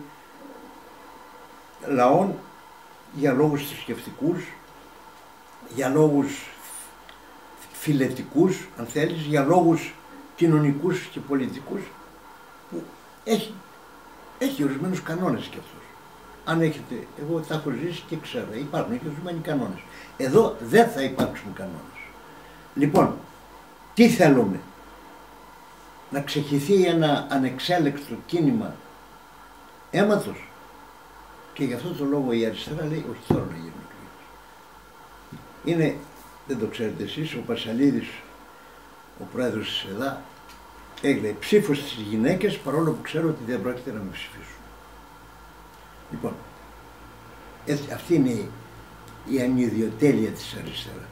[SPEAKER 3] λαών για λόγους θρησκευτικούς, για λόγους φιλετικούς, αν θέλεις, για λόγους κοινωνικούς και πολιτικούς, που έχει ορισμένους κανόνες κι αυτός. Αν έχετε, εγώ τα έχω ζήσει και ξέρω, υπάρχουν και ορισμένοι κανόνες. Εδώ δεν θα υπάρξουν κανόνες. Λοιπόν, τι θέλουμε? Να ξεχυθεί ένα ανεξέλεκτο κίνημα αίματος? Και γι' αυτό το λόγο η αριστερά λέει όχι τώρα να γίνουν εκλογές. Είναι, δεν το ξέρετε εσείς, ο Πασαλίδης, ο πρόεδρος της ΕΔΑ, έγινε ψήφος στις γυναίκες παρόλο που ξέρω ότι δεν πρόκειται να με ψηφίσουν. Λοιπόν, έτσι, αυτή είναι η ανιδιοτέλεια της αριστεράς.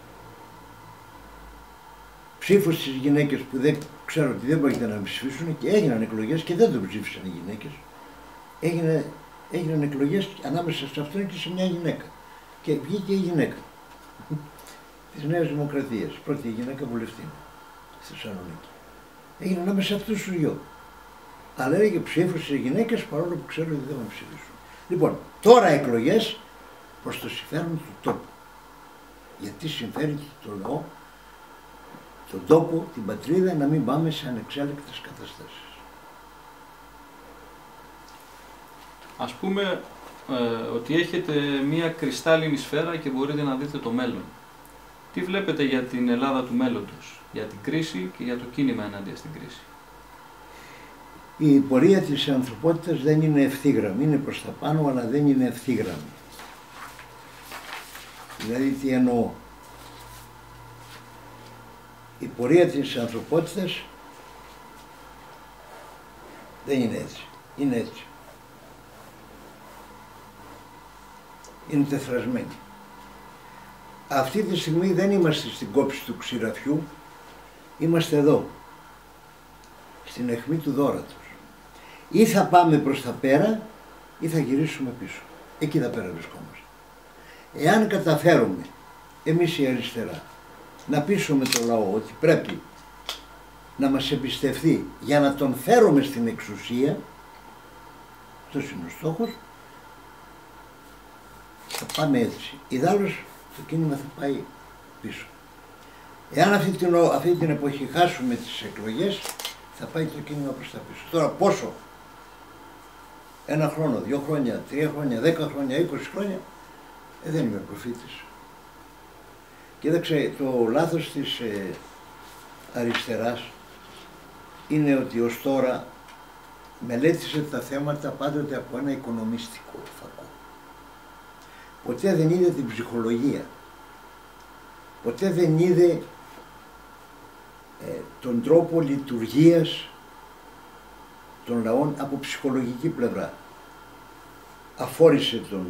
[SPEAKER 3] Ψήφος στις γυναίκες που δεν ξέρω ότι δεν πρόκειται να με ψηφίσουν, και έγιναν εκλογές και δεν τον ψήφισαν οι γυναίκες. Έγιναν εκλογές ανάμεσα σε αυτόν και σε μια γυναίκα. Και βγήκε η γυναίκα της Νέας Δημοκρατίας, πρώτη γυναίκα βουλευτή στη Θεσσαλονίκη. Έγινε ανάμεσα σε αυτούς τους δυο. Αλλά έλεγε ψήφους στις γυναίκες παρόλο που ξέρω ότι δεν με ψηφίσουν. Λοιπόν, τώρα εκλογές προς το συμφέρον του τόπου. Γιατί συμφέρει το λαό, τον τόπο, την πατρίδα, να μην πάμε σε ανεξέλεκτες καταστάσεις.
[SPEAKER 2] Ας πούμε ότι έχετε μία κρυστάλλινη σφαίρα και μπορείτε να δείτε το μέλλον. Τι βλέπετε για την Ελλάδα του μέλλοντος, για την κρίση και για το κίνημα ενάντια στην κρίση?
[SPEAKER 3] Η πορεία της ανθρωπότητας δεν είναι ευθύγραμμη, είναι προς τα πάνω αλλά δεν είναι ευθύγραμμη. Δηλαδή τι εννοώ? Η πορεία της ανθρωπότητας δεν είναι έτσι, είναι έτσι. Είναι τεθρασμένη. Αυτή τη στιγμή δεν είμαστε στην κόψη του ξηραφιού, είμαστε εδώ, στην αιχμή του δώρατος. Ή θα πάμε προς τα πέρα ή θα γυρίσουμε πίσω. Εκεί θα πέρα βρισκόμαστε. Εάν καταφέρουμε εμείς η αριστερά να πείσουμε το λαό ότι πρέπει να μας εμπιστευτεί για να τον φέρουμε στην εξουσία, αυτός είναι ο στόχος, θα πάμε έτσι. Ιδάλλως το κίνημα θα πάει πίσω. Εάν αυτή την εποχή χάσουμε τις εκλογές, θα πάει το κίνημα προς τα πίσω. Τώρα πόσο? 1 χρόνο, 2 χρόνια, 3 χρόνια, 10 χρόνια, 20 χρόνια, δεν είμαι προφήτης. Κοίταξε, το λάθος της αριστεράς είναι ότι ως τώρα μελέτησε τα θέματα πάντοτε από ένα οικονομιστικό φακό. Ποτέ δεν είδε την ψυχολογία. Ποτέ δεν είδε τον τρόπο λειτουργίας των λαών από ψυχολογική πλευρά. Αφόρησε τον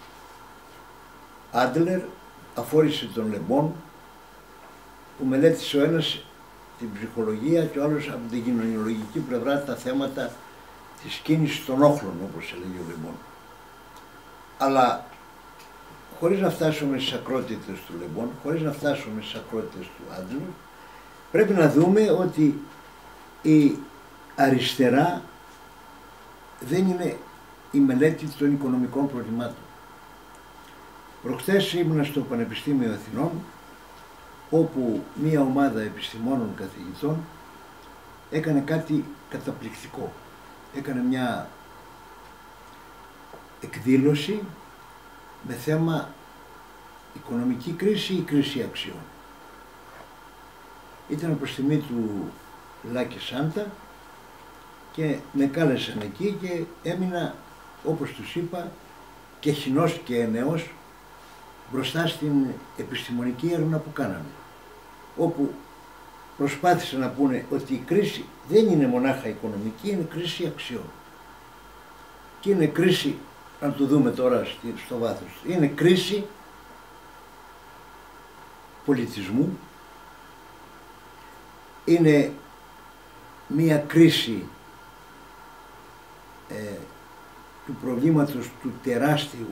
[SPEAKER 3] Άντλερ, αφόρησε τον Λεμπόν, που μελέτησε ο ένας την ψυχολογία και ο άλλος από την κοινωνιολογική πλευρά τα θέματα της κίνησης των όχλων, όπως έλεγε ο Λεμπόν. Αλλά χωρίς να φτάσουμε στις ακρότητες του Λεμπόν, χωρίς να φτάσουμε στις ακρότητες του Άντλερ, πρέπει να δούμε ότι η αριστερά δεν είναι η μελέτη των οικονομικών προβλημάτων. Προχθές ήμουνα στο Πανεπιστήμιο Αθηνών, όπου μία ομάδα επιστημόνων καθηγητών έκανε κάτι καταπληκτικό. Έκανε μια εκδήλωση με θέμα οικονομική κρίση ή κρίση αξιών. Ήταν προς τιμή του Λάκη Σάντα και με κάλεσαν εκεί και έμεινα, όπως τους είπα, και χινός και ενεός μπροστά στην επιστημονική έρευνα που κάναμε, όπου προσπάθησαν να πούνε ότι η κρίση δεν είναι μονάχα οικονομική, είναι κρίση αξιών. Και είναι κρίση, αν το δούμε τώρα στο βάθος, είναι κρίση πολιτισμού, είναι μία κρίση του προβλήματος του τεράστιου,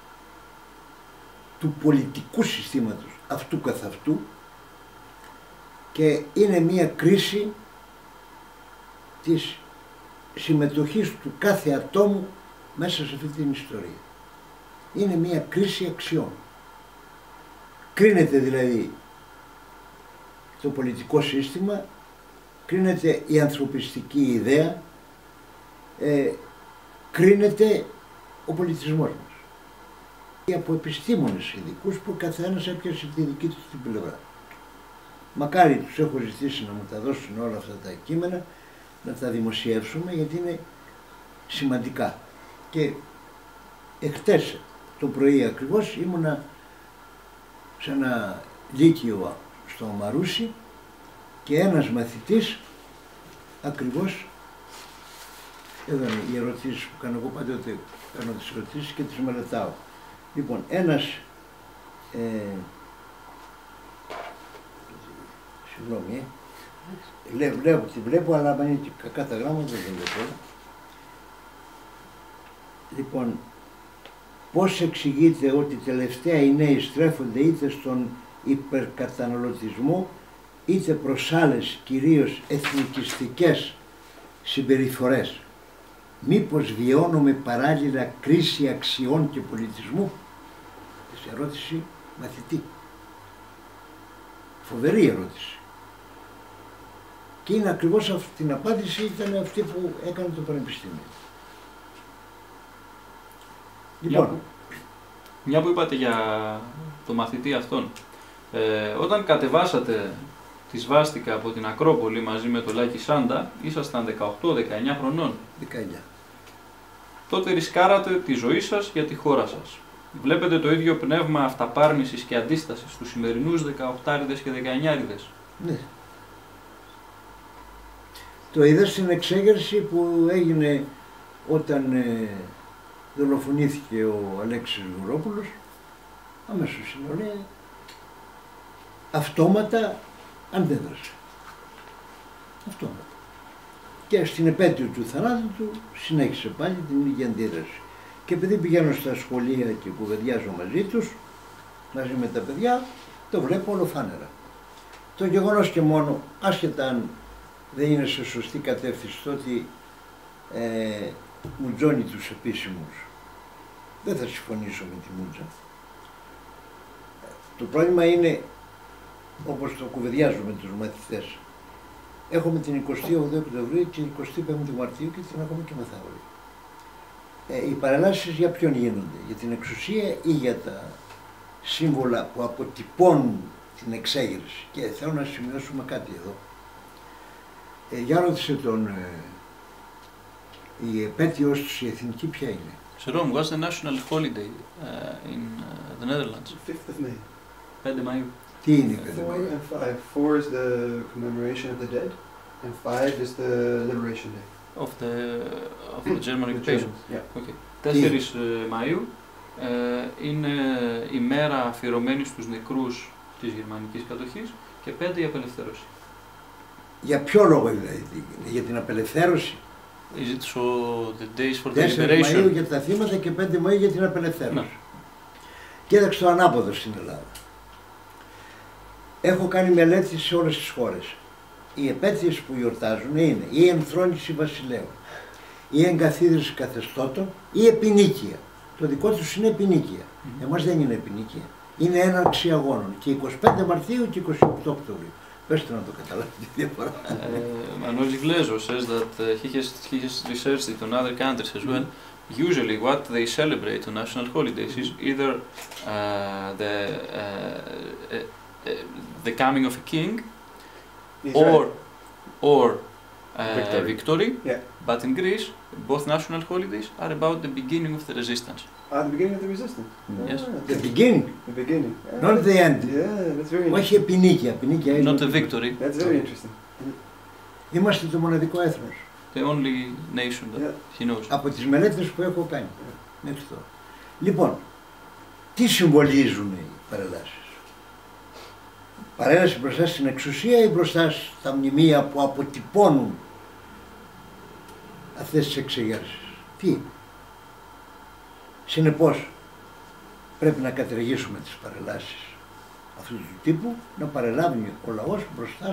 [SPEAKER 3] του πολιτικού συστήματος αυτού καθ' αυτού, και είναι μία κρίση της συμμετοχής του κάθε ατόμου μέσα σε αυτή την ιστορία. Είναι μία κρίση αξιών. Κρίνεται δηλαδή το πολιτικό σύστημα, κρίνεται η ανθρωπιστική ιδέα, κρίνεται ο πολιτισμός μας. Και από επιστήμονες ειδικούς που καθένας έπιασε τη δική του την πλευρά. Μακάρι τους έχω ζητήσει να μου τα δώσουν όλα αυτά τα κείμενα, να τα δημοσιεύσουμε, γιατί είναι σημαντικά. Και εχτες το πρωί ακριβώς ήμουνα σε ένα λύκειο στο Μαρούσι και ένας μαθητής ακριβώς, εδώ είναι οι ερωτήσεις που κάνω εγώ, πάντοτε κάνω τις ερωτήσεις και τις μελετάω. Λοιπόν, ένας, συγγνώμη, τη βλέπω, αλλά αν είναι και κακά τα γράμματα δεν βλέπω. Λοιπόν, πώς εξηγείται ότι τελευταία οι νέοι στρέφονται είτε στον υπερκαταναλωτισμό είτε προς άλλες κυρίως εθνικιστικές συμπεριφορές? Μήπως βιώνουμε παράλληλα κρίση αξιών και πολιτισμού? Σε ερώτηση μαθητή. Φοβερή ερώτηση. Και είναι ακριβώς αυτή την απάντηση, ήταν αυτή που έκανε το Πανεπιστήμιο. Λοιπόν,
[SPEAKER 2] μια που είπατε για το μαθητή αυτόν, όταν κατεβάσατε τη σβάστηκα από την Ακρόπολη μαζί με τον Λάκη Σάντα, ήσασταν 18-19 χρονών.
[SPEAKER 3] 19.
[SPEAKER 2] Τότε ρισκάρατε τη ζωή σας για τη χώρα σας. Βλέπετε το ίδιο πνεύμα αυταπάρνησης και αντίστασης στους σημερινούς 18άριδες και 19άριδες?
[SPEAKER 3] Ναι. Το είδα στην εξέγερση που έγινε όταν δολοφονήθηκε ο Αλέξης Βουρόπουλος. Αμέσως συνολέα αυτόματα αντέδρασε. Αυτόματα. Και στην επέτειο του θανάτου του συνέχισε πάλι την ίδια αντίδραση. Και επειδή πηγαίνω στα σχολεία και κουβεντιάζω μαζί τους, μαζί με τα παιδιά, το βλέπω ολοφάνερα. Το γεγονός και μόνο, άσχετα αν δεν είναι σε σωστή κατεύθυνση, το ότι μουτζώνει τους επίσημους, δεν θα συμφωνήσω με τη μούτζα. Το πρόβλημα είναι, όπως το κουβεντιάζω με τους μαθητές, έχουμε την 28η Οκτωβρίου και την 25η Μαρτίου και την έχουμε και μεθαύριο. Οι παρελάσεις για ποιον γίνονται? Για την εξουσία ή για τα σύμβολα που αποτυπώνουν την εξέγερση? Και θέλω να σημειώσουμε κάτι εδώ. Για ρώτησε τον, η επέτειος τους η εθνική ποια είναι?
[SPEAKER 2] Jerome, what's the national holiday in the Netherlands?
[SPEAKER 1] 5th of May.
[SPEAKER 2] 5 Μαΐου.
[SPEAKER 3] Τι είναι η
[SPEAKER 1] 4 and 5. 4 is the commemoration of the dead, and 5 is the liberation day.
[SPEAKER 2] Of the German occupation.
[SPEAKER 1] Yeah.
[SPEAKER 2] Okay. 4 Μαΐου είναι η μέρα αφιερωμένη στους νεκρούς της γερμανικής κατοχής και 5 η απελευθέρωση.
[SPEAKER 3] Για ποιο λόγο δηλαδή? Για την απελευθέρωση?
[SPEAKER 2] Is it so the days for the
[SPEAKER 3] 4
[SPEAKER 2] liberation?
[SPEAKER 3] Μαΐου για τα θύματα και 5 Μαΐου για την απελευθέρωση.
[SPEAKER 2] Ναι.
[SPEAKER 3] Κοίταξε το ανάποδο στην Ελλάδα. Έχω κάνει μελέτη σε όλες τις χώρες. Οι επέτειες που γιορτάζουν είναι η ενθρόνηση βασιλέων, η εγκαθίδρυση καθεστώτων, η επινίκεια. Το δικό τους είναι επινίκεια. Εμάς δεν είναι επινίκεια. Είναι έναρξη αγώνων. Και 25 Μαρτίου και 28 Οκτωβρίου. Πες να το καταλάβει τη διαφορά.
[SPEAKER 2] Manuel Glezo says that he has researched it on other countries as well, usually what they celebrate on national holidays is either the coming of a king or victory.
[SPEAKER 1] Yeah.
[SPEAKER 2] But in Greece, both national holidays are about the beginning of the resistance.
[SPEAKER 1] The beginning of the resistance.
[SPEAKER 2] Yes.
[SPEAKER 3] The beginning,
[SPEAKER 1] The beginning. Yeah.
[SPEAKER 3] not the end.
[SPEAKER 1] Yeah, that's very
[SPEAKER 3] Όχι
[SPEAKER 1] interesting.
[SPEAKER 3] επινίκεια.
[SPEAKER 2] Not a victory.
[SPEAKER 1] That's very interesting.
[SPEAKER 3] Είμαστε το μοναδικό έθνος.
[SPEAKER 2] The only nation that he knows.
[SPEAKER 3] Από τις μελέτες που έχω κάνει μέχρι τώρα. Λοιπόν, τι συμβολίζουν οι παρελάσεις? Παρέλαση μπροστά στην εξουσία ή μπροστά στα μνημεία που αποτυπώνουν αυτές τις εξεγέρσεις? Τι είναι? Συνεπώς, πρέπει να κατηργήσουμε τις παρελάσεις αυτού του τύπου, να παρελάβει ο λαός μπροστά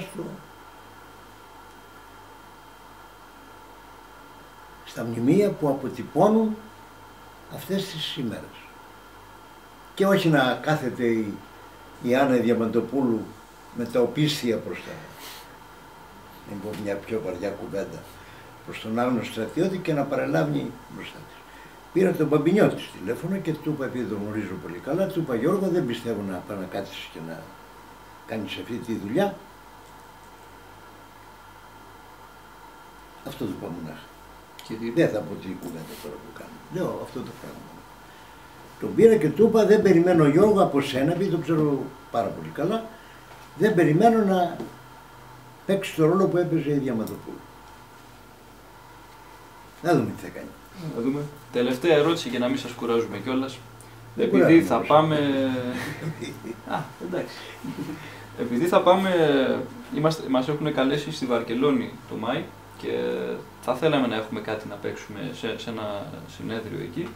[SPEAKER 3] στα μνημεία που αποτυπώνουν αυτές τις ημέρες. Και όχι να κάθεται η Άννα Διαμαντοπούλου με τα οπίσθια μπροστά. Να πω μια πιο βαριά κουβέντα προς τον άλλον στρατιώτη και να παρελάβει μπροστά της. Πήρα τον Μπαμπινιώτη στο τηλέφωνο και του είπα, επειδή τον γνωρίζω πολύ καλά, του είπα, Γιώργο, δεν πιστεύω να πάει να κάτσεις και να κάνεις αυτή τη δουλειά. Αυτό του είπα μονάχα. Δεν θα πω την κουβέντα τώρα που κάνω. Λέω αυτό το πράγμα. Τον πήρα και του είπα, δεν περιμένω, Γιώργο, από σένα, επειδή το ξέρω πάρα πολύ καλά, δεν περιμένω να παίξει το ρόλο που έπαιζε η Διαμαντοπούλου. Να δούμε τι θα κάνει.
[SPEAKER 2] Να δούμε. Τελευταία ερώτηση για να μην σας κουράζουμε κιόλας.
[SPEAKER 3] Δεν
[SPEAKER 2] Επειδή
[SPEAKER 3] κουράζουμε,
[SPEAKER 2] θα πάμε... εντάξει. Επειδή θα πάμε... Μας έχουν καλέσει στη Βαρκελόνη το Μάη και θα θέλαμε να έχουμε κάτι να παίξουμε σε ένα συνέδριο εκεί.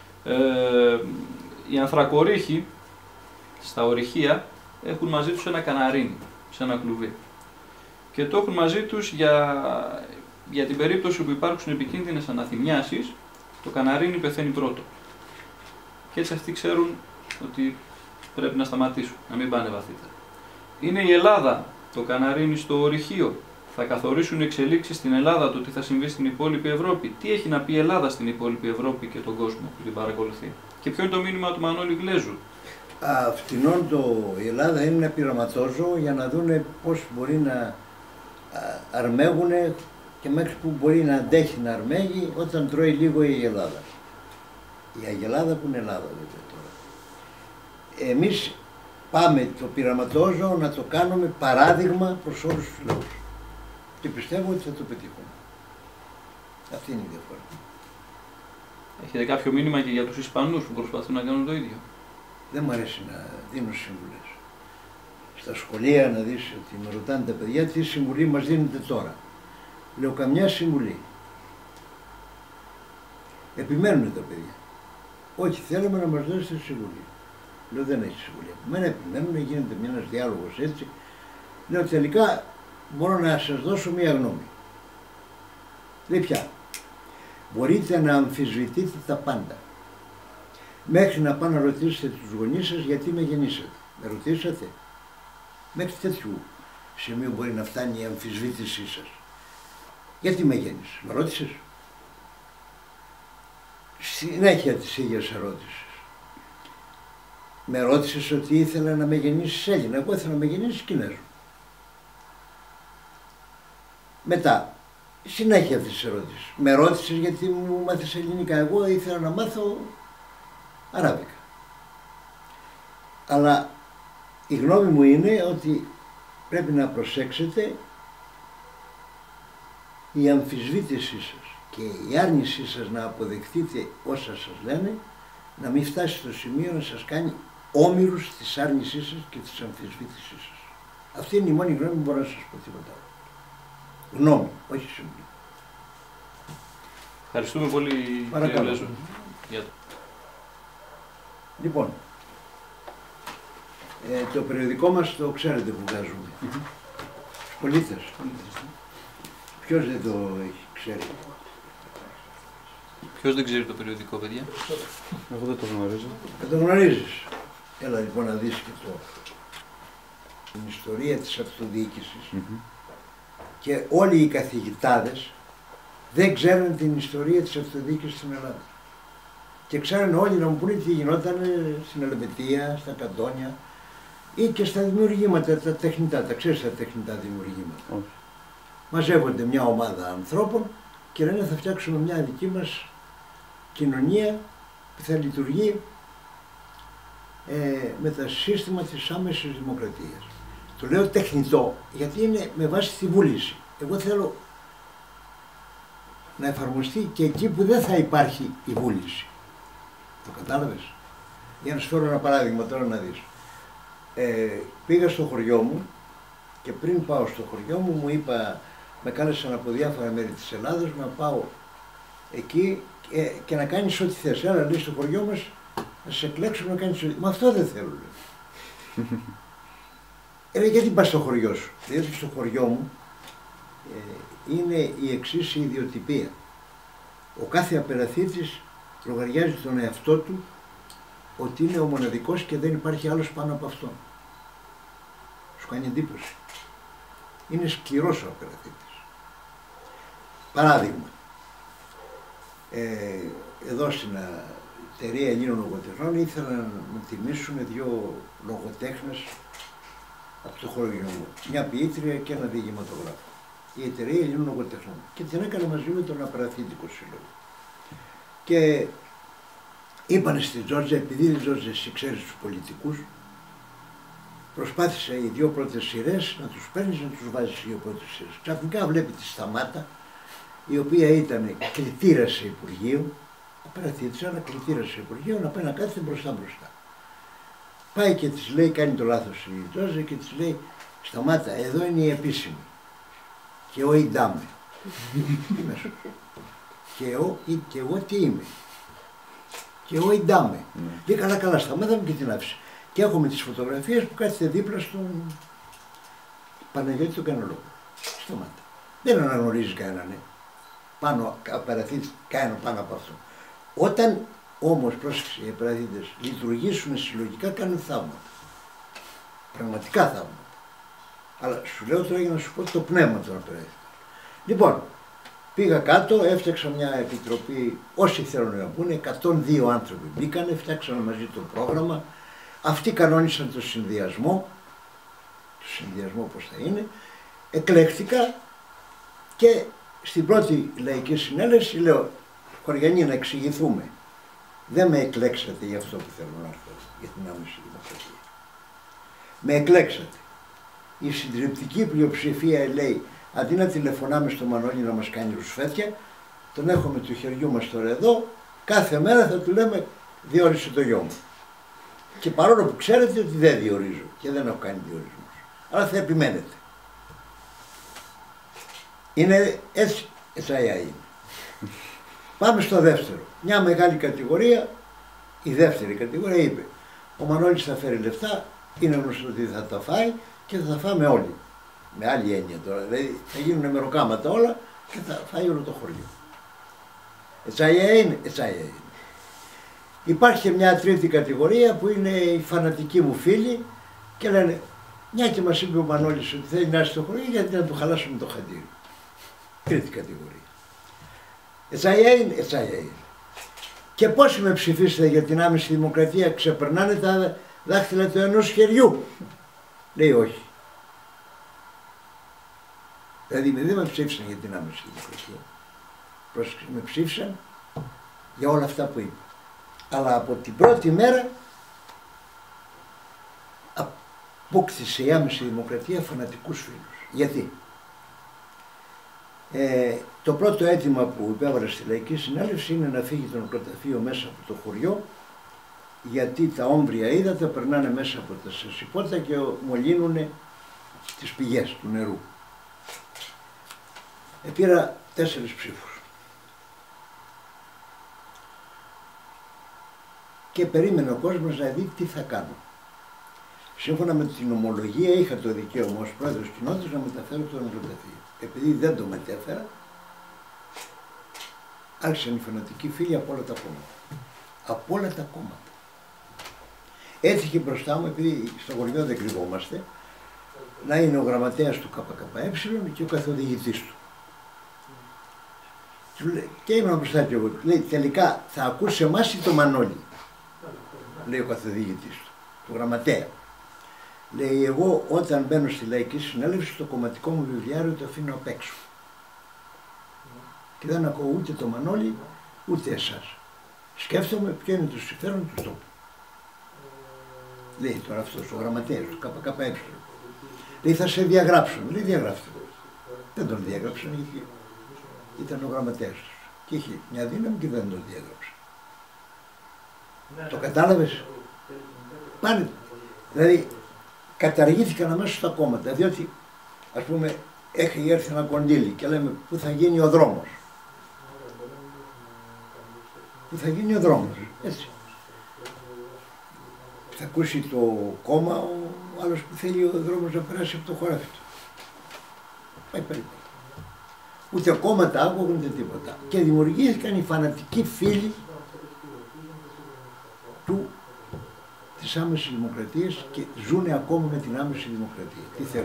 [SPEAKER 2] Οι ανθρακορίχοι στα ορυχεία έχουν μαζί τους ένα καναρίνι, σε ένα κλουβί. Και το έχουν μαζί τους για την περίπτωση που υπάρξουν επικίνδυνες αναθυμιάσεις, το καναρίνι πεθαίνει πρώτο. Και έτσι αυτοί ξέρουν ότι πρέπει να σταματήσουν, να μην πάνε βαθύτερα. Είναι η Ελλάδα, το καναρίνι στο ορυχείο. Θα καθορίσουν οι εξελίξεις στην Ελλάδα, το τι θα συμβεί στην υπόλοιπη Ευρώπη. Τι έχει να πει η Ελλάδα στην υπόλοιπη Ευρώπη και τον κόσμο που την παρακολουθεί. Και ποιο είναι το μήνυμα του Μανώλη Γλέζου.
[SPEAKER 3] Φτηνών η Ελλάδα είναι ένα πειραματόζωο για να δούνε πώς μπορεί να αρμέγουν και μέχρι που μπορεί να αντέχει να αρμέγει όταν τρώει λίγο η Ελλάδα. Η Αγελάδα που είναι Ελλάδα βέβαια τώρα. Εμείς πάμε το πειραματόζωο να το κάνουμε παράδειγμα προς όλους τους λαούς. Και πιστεύω ότι θα το πετύχουμε. Αυτή είναι η διαφορά.
[SPEAKER 2] Έχετε κάποιο μήνυμα και για τους Ισπανούς που προσπαθούν να κάνουν το ίδιο?
[SPEAKER 3] Δεν μου αρέσει να δίνω συμβουλές. Στα σχολεία να δεις ότι με ρωτάνε τα παιδιά τι συμβουλή μας δίνετε τώρα. Λέω καμιά συμβουλή. Επιμένουν τα παιδιά. Όχι, θέλουμε να μας δώσετε συμβουλή. Λέω δεν έχει συμβουλή. Εμένα επιμένουν, γίνεται ένας διάλογος έτσι. Λέω τελικά μπορώ να σας δώσω μία γνώμη. Λέει πια. Μπορείτε να αμφισβητείτε τα πάντα. Μέχρι να πάω να ρωτήσετε τους γονείς σας γιατί με γεννήσατε. Με ρωτήσατε. Μέχρι τέτοιου σημείου μπορεί να φτάνει η αμφισβήτησή σας. Γιατί με γέννησες, με ρώτησες. Συνέχεια της ίδιας ερώτησης. Με ρώτησες ότι ήθελα να με γεννήσεις Έλληνα. Εγώ ήθελα να με γεννήσεις Κινέζο. Μετά, συνέχεια αυτής της ερώτησης. Με ρώτησες γιατί μου μάθες ελληνικά. Εγώ ήθελα να μάθω αράβικα. Αλλά η γνώμη μου είναι ότι πρέπει να προσέξετε η αμφισβήτησή σας και η άρνησή σας να αποδεχτείτε όσα σας λένε να μην φτάσει στο σημείο να σας κάνει όμηρους της άρνησής σας και της αμφισβήτησής σας. Αυτή είναι η μόνη γνώμη που μπορώ να σας πω, τίποτα άλλο. Γνώμη, όχι συμβουλή.
[SPEAKER 2] Ευχαριστούμε πολύ, κύριε Γλέζο.
[SPEAKER 3] Λοιπόν, το περιοδικό μας το ξέρετε που βγάζουμε. Τους πολίτες. Ποιος δεν το ξέρει?
[SPEAKER 2] Ποιος δεν ξέρει το περιοδικό, παιδιά?
[SPEAKER 1] Εγώ δεν το γνωρίζω.
[SPEAKER 3] Δεν το γνωρίζεις. Έλα λοιπόν να δεις και την ιστορία της αυτοδιοίκησης. Και όλοι οι καθηγητάδες δεν ξέρουν την ιστορία της αυτοδιοίκησης στην Ελλάδα. Και ξέρουν όλοι να μου πούνε τι γινόταν στην Ελβετία, στα Καντόνια ή και στα δημιουργήματα, τα τεχνητά, τα ξέρεις τα τεχνητά δημιουργήματα.
[SPEAKER 4] Όχι.
[SPEAKER 3] Μαζεύονται μια ομάδα ανθρώπων και λένε θα φτιάξουμε μια δική μας κοινωνία που θα λειτουργεί με το σύστημα της άμεσης δημοκρατίας. Το λέω τεχνητό γιατί είναι με βάση τη βούληση. Εγώ θέλω να εφαρμοστεί και εκεί που δεν θα υπάρχει η βούληση. Το κατάλαβες? Για να σου φέρω ένα παράδειγμα τώρα να δεις. Πήγα στο χωριό μου και πριν πάω στο χωριό μου μου είπα, με κάλεσαν από διάφορα μέρη της Ελλάδος να πάω εκεί και να κάνεις ό,τι θες. Έλα λέει στο χωριό μας να σε εκλέξουμε να κάνεις ό,τι. Μα αυτό δεν θέλω. Λέει γιατί πας στο χωριό σου? Διότι στο χωριό μου είναι η εξής ιδιοτυπία. Ο κάθε απεραθήτης λογαριάζει τον εαυτό του ότι είναι ο μοναδικός και δεν υπάρχει άλλος πάνω από αυτόν. Σου κάνει εντύπωση. Είναι σκληρός ο απεραθήτης. Παράδειγμα, εδώ στην εταιρεία Ελλήνων Λογοτεχνών ήθελαν να με τιμήσουν δύο λογοτέχνες από το χωριό μου. Μια ποιήτρια και ένα διηγηματογράφο. Η εταιρεία Ελλήνων Λογοτεχνών. Και την έκανε μαζί με τον Απεραθήτικο Σύλλογο. Και είπανε στη Τζόρτζα, επειδή η Τζόρτζα εσύ ξέρεις τους πολιτικούς, προσπάθησε οι δύο πρώτες σειρές να τους παίρνεις, να τους βάζεις οι δύο πρώτες σειρές. Ξαφνικά βλέπει τη Σταμάτα, η οποία ήταν κλητήρα σε Υπουργείο, απεραθήτησα, αλλά κλητήρα σε Υπουργείο, να πάει να κάθεται μπροστά. Πάει και της λέει, κάνει το λάθος η Τζόρτζα και της λέει, Σταμάτα, εδώ είναι η επίσημη. Και ο Ιντάμε. Και εγώ τι είμαι? Και εγώ Ιντάμε. Λέει καλά, Σταμάτα μου και την άφησε. Και έχουμε τις φωτογραφίες που κάθεται δίπλα στον Παναγιώτη τον Κανολόγο. Σταμάτα. Δεν αναγνωρίζει κανέναν, πάνω από αυτό. Όταν όμως, πρόσεξε, οι απεραθήτες λειτουργήσουν συλλογικά, κάνουν θαύματα. Πραγματικά θαύματα. Αλλά σου λέω τώρα για να σου πω το πνεύμα των απεραθήτων. Λοιπόν, πήγα κάτω, έφτιαξα μια επιτροπή, όσοι θέλουν να μπουν, 102 άνθρωποι μπήκανε, φτιάξαμε μαζί το πρόγραμμα. Αυτοί κανόνισαν το συνδυασμό πώς θα είναι, εκλέχθηκα και στην πρώτη λαϊκή συνέλευση λέω, χωριανοί να εξηγηθούμε, δεν με εκλέξατε για αυτό που θέλω να έρθω, για την άμεση δημοκρατία. Με εκλέξατε. Η συντριπτική πλειοψηφία λέει, αντί να τηλεφωνάμε στο Μανώλη να μας κάνει ρουσφέτια, τον έχουμε του χεριού μας τώρα εδώ, κάθε μέρα θα του λέμε διόρισε το γιο μου. Και παρόλο που ξέρετε ότι δεν διορίζω και δεν έχω κάνει διορισμούς, αλλά θα επιμένετε. Είναι έτσι, είναι. Πάμε στο δεύτερο. Μια μεγάλη κατηγορία, η δεύτερη κατηγορία είπε, ο Μανώλης θα φέρει λεφτά, είναι γνωστό ότι θα τα φάει και θα τα φάμε όλοι. Με άλλη έννοια τώρα, δηλαδή θα γίνουν μεροκάματα όλα και θα φάει όλο το χωριό. Είναι. Υπάρχει μια τρίτη κατηγορία που είναι οι φανατικοί μου φίλοι και λένε, μια και μας είπε ο Μανώλης ότι θέλει να έρθει στο χωριό, γιατί να του χαλάσουμε το χαντήρι. Τρίτη κατηγορία. Είναι. Και πόσοι με ψηφίσετε για την άμεση δημοκρατία, ξεπερνάνε τα δάχτυλα του ενός χεριού? Λέει όχι. Δηλαδή δεν με ψήφισαν για την άμεση δημοκρατία. Πρόσεξε, με ψήφισαν για όλα αυτά που είπα. Αλλά από την πρώτη μέρα απόκτησε η άμεση δημοκρατία φανατικούς φίλους. Γιατί? Το πρώτο αίτημα που υπέβαλε στη Λαϊκή Συνέλευση είναι να φύγει το νεκροταφείο μέσα από το χωριό, γιατί τα όμβρια ύδατα περνάνε μέσα από τα σασιπότα και μολύνουν τις πηγές του νερού. Πήρα 4 ψήφους. Και περίμενε ο κόσμος να δει τι θα κάνω. Σύμφωνα με την ομολογία είχα το δικαίωμα ως πρόεδρος κοινότητας να μεταφέρω το νεκροταφείο. Επειδή δεν το μετέφερα, άρχισαν οι φανατικοί φίλοι από όλα τα κόμματα. Από όλα τα κόμματα. Έτυχε μπροστά μου, επειδή στο χωριό δεν κρυβόμαστε, να είναι ο γραμματέας του ΚΚΕ και ο καθοδηγητής του. Και ήμουν μπροστά και εγώ. Λέει, τελικά θα ακούσει εμάς ή το Μανώλη, λέει ο καθοδηγητής του γραμματέα. Λέει, εγώ όταν μπαίνω στη Λαϊκή Συνέλευση, το κομματικό μου βιβλιάριο το αφήνω απ' έξω. Και δεν ακούω ούτε το Μανώλη, ούτε εσάς. Σκέφτομαι ποιο είναι το συμφέρον του τόπου. Λέει τώρα αυτός ο γραμματέας του ΚΚΕ. Λέει, θα σε διαγράψω. Λέει, διαγράφτε. Δεν τον διαγράψαν γιατί ήταν ο γραμματέας τους. Και είχε μια δύναμη και δεν τον διαγράψαν. Το κατάλαβες? Πάνε. Δηλαδή καταργήθηκαν αμέσως τα κόμματα, διότι ας πούμε έχει έρθει ένα κονδύλι και λέμε πού θα γίνει ο δρόμος. Πού θα γίνει ο δρόμος, έτσι. Θα ακούσει το κόμμα ο άλλος που θέλει ο δρόμος να περάσει από το χωράφι του. Πάει περίπου. Ούτε κόμματα άκουγαν ούτε τίποτα. Και δημιουργήθηκαν οι φανατικοί φίλοι της άμεσης δημοκρατίας και ζουν ακόμα με την άμεση δημοκρατία. Τι θέλουν.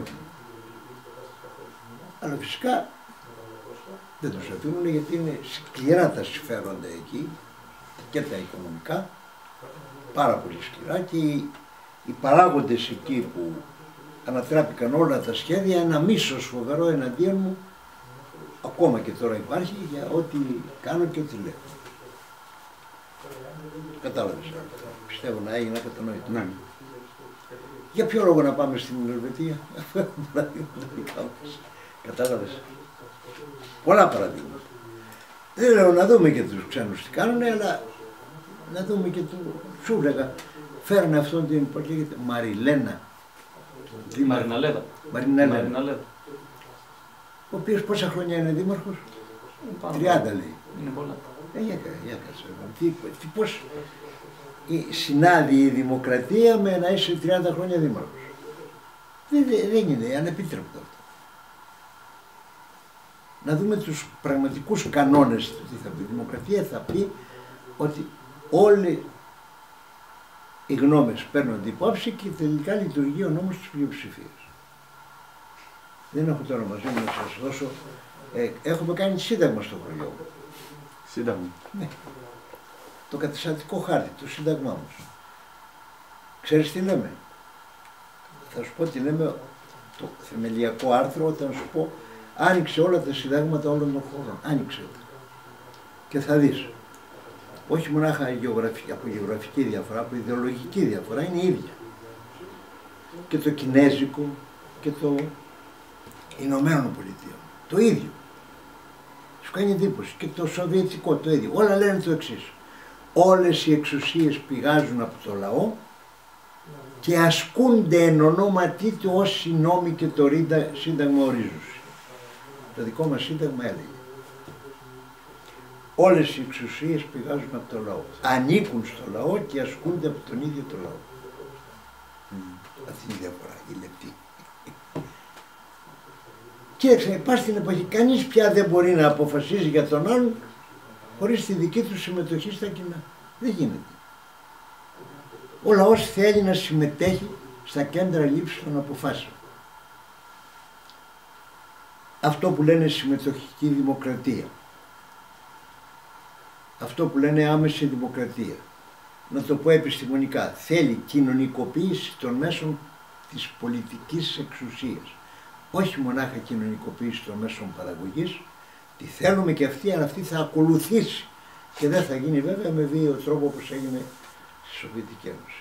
[SPEAKER 3] Αλλά φυσικά δεν τους αφήνουν γιατί είναι σκληρά τα συμφέροντα εκεί και τα οικονομικά, πάρα πολύ σκληρά, και οι παράγοντες εκεί που ανατράπηκαν όλα τα σχέδια, ένα μίσος φοβερό εναντίον μου, ακόμα και τώρα υπάρχει, για ό,τι κάνω και ό,τι λέω. Κατάλαβες, πιστεύω να έγινε κατανοητό. Ναι. Για ποιο λόγο να πάμε στην Ελβετία, αφού έχουμε παραδείγματα δικά μας. Κατάλαβες. Πολλά παραδείγματα. Δεν λέω να δούμε και τους ξένους τι κάνουν, αλλά να δούμε και του. Σου έλεγα, φέρνε αυτόν την, πώς λέγεται, Μαριλένα.
[SPEAKER 2] Μαριναλέδα.
[SPEAKER 3] Μαριναλέδα. Ο οποίος πόσα χρόνια είναι δήμαρχος? 30 λέει.
[SPEAKER 2] Είναι πολλά.
[SPEAKER 3] Για κάτσε. Πώς συνάδει η δημοκρατία με να είσαι 30 χρόνια δήμαρχος? Δεν είναι ανεπίτρεπτο αυτό. Να δούμε τους πραγματικούς κανόνες. Τι θα πει η δημοκρατία? Θα πει ότι όλοι οι γνώμες παίρνονται υπόψη και τελικά λειτουργεί ο νόμος της πλειοψηφίας. Δεν έχω τώρα μαζί μου να σας δώσω. Έχουμε κάνει σύνταγμα στο χωριό μου.
[SPEAKER 1] Σύνταγμα.
[SPEAKER 3] Ναι. Το καταστατικό χάρτη, το σύνταγμά μας. Ξέρεις τι λέμε? Θα σου πω τι λέμε, το θεμελιακό άρθρο, όταν σου πω άνοιξε όλα τα συντάγματα όλων των χωρών. Άνοιξε τα. Και θα δεις. Όχι μονάχα από γεωγραφική διαφορά, από ιδεολογική διαφορά, είναι η ίδια. Και το Κινέζικο και το Ηνωμένων Πολιτείων. Το ίδιο. Σου κάνει εντύπωση. Και το Σοβιετικό το ίδιο. Όλα λένε το εξής. Όλες οι εξουσίες πηγάζουν από το λαό και ασκούνται εν ονόματι του όσοι νόμοι και το σύνταγμα ορίζουν. Το δικό μας σύνταγμα έλεγε. Όλες οι εξουσίες πηγάζουν από το λαό. Ανήκουν στο λαό και ασκούνται από τον ίδιο το λαό. Αυτή είναι η διαφορά, η λεπτή. Κοίταξε, υπάρχει στην εποχή, κανείς πια δεν μπορεί να αποφασίζει για τον άλλον χωρίς τη δική του συμμετοχή στα κοινά. Δεν γίνεται. Ο λαός θέλει να συμμετέχει στα κέντρα λήψης των αποφάσεων. Αυτό που λένε συμμετοχική δημοκρατία. Αυτό που λένε άμεση δημοκρατία. Να το πω επιστημονικά. Θέλει κοινωνικοποίηση των μέσων της πολιτικής εξουσίας. Όχι μονάχα κοινωνικοποίηση των μέσων παραγωγής, τη θέλουμε και αυτή, αλλά αυτή θα ακολουθήσει και δεν θα γίνει βέβαια με βίαιο τρόπο όπως έγινε στη Σοβιετική Ένωση.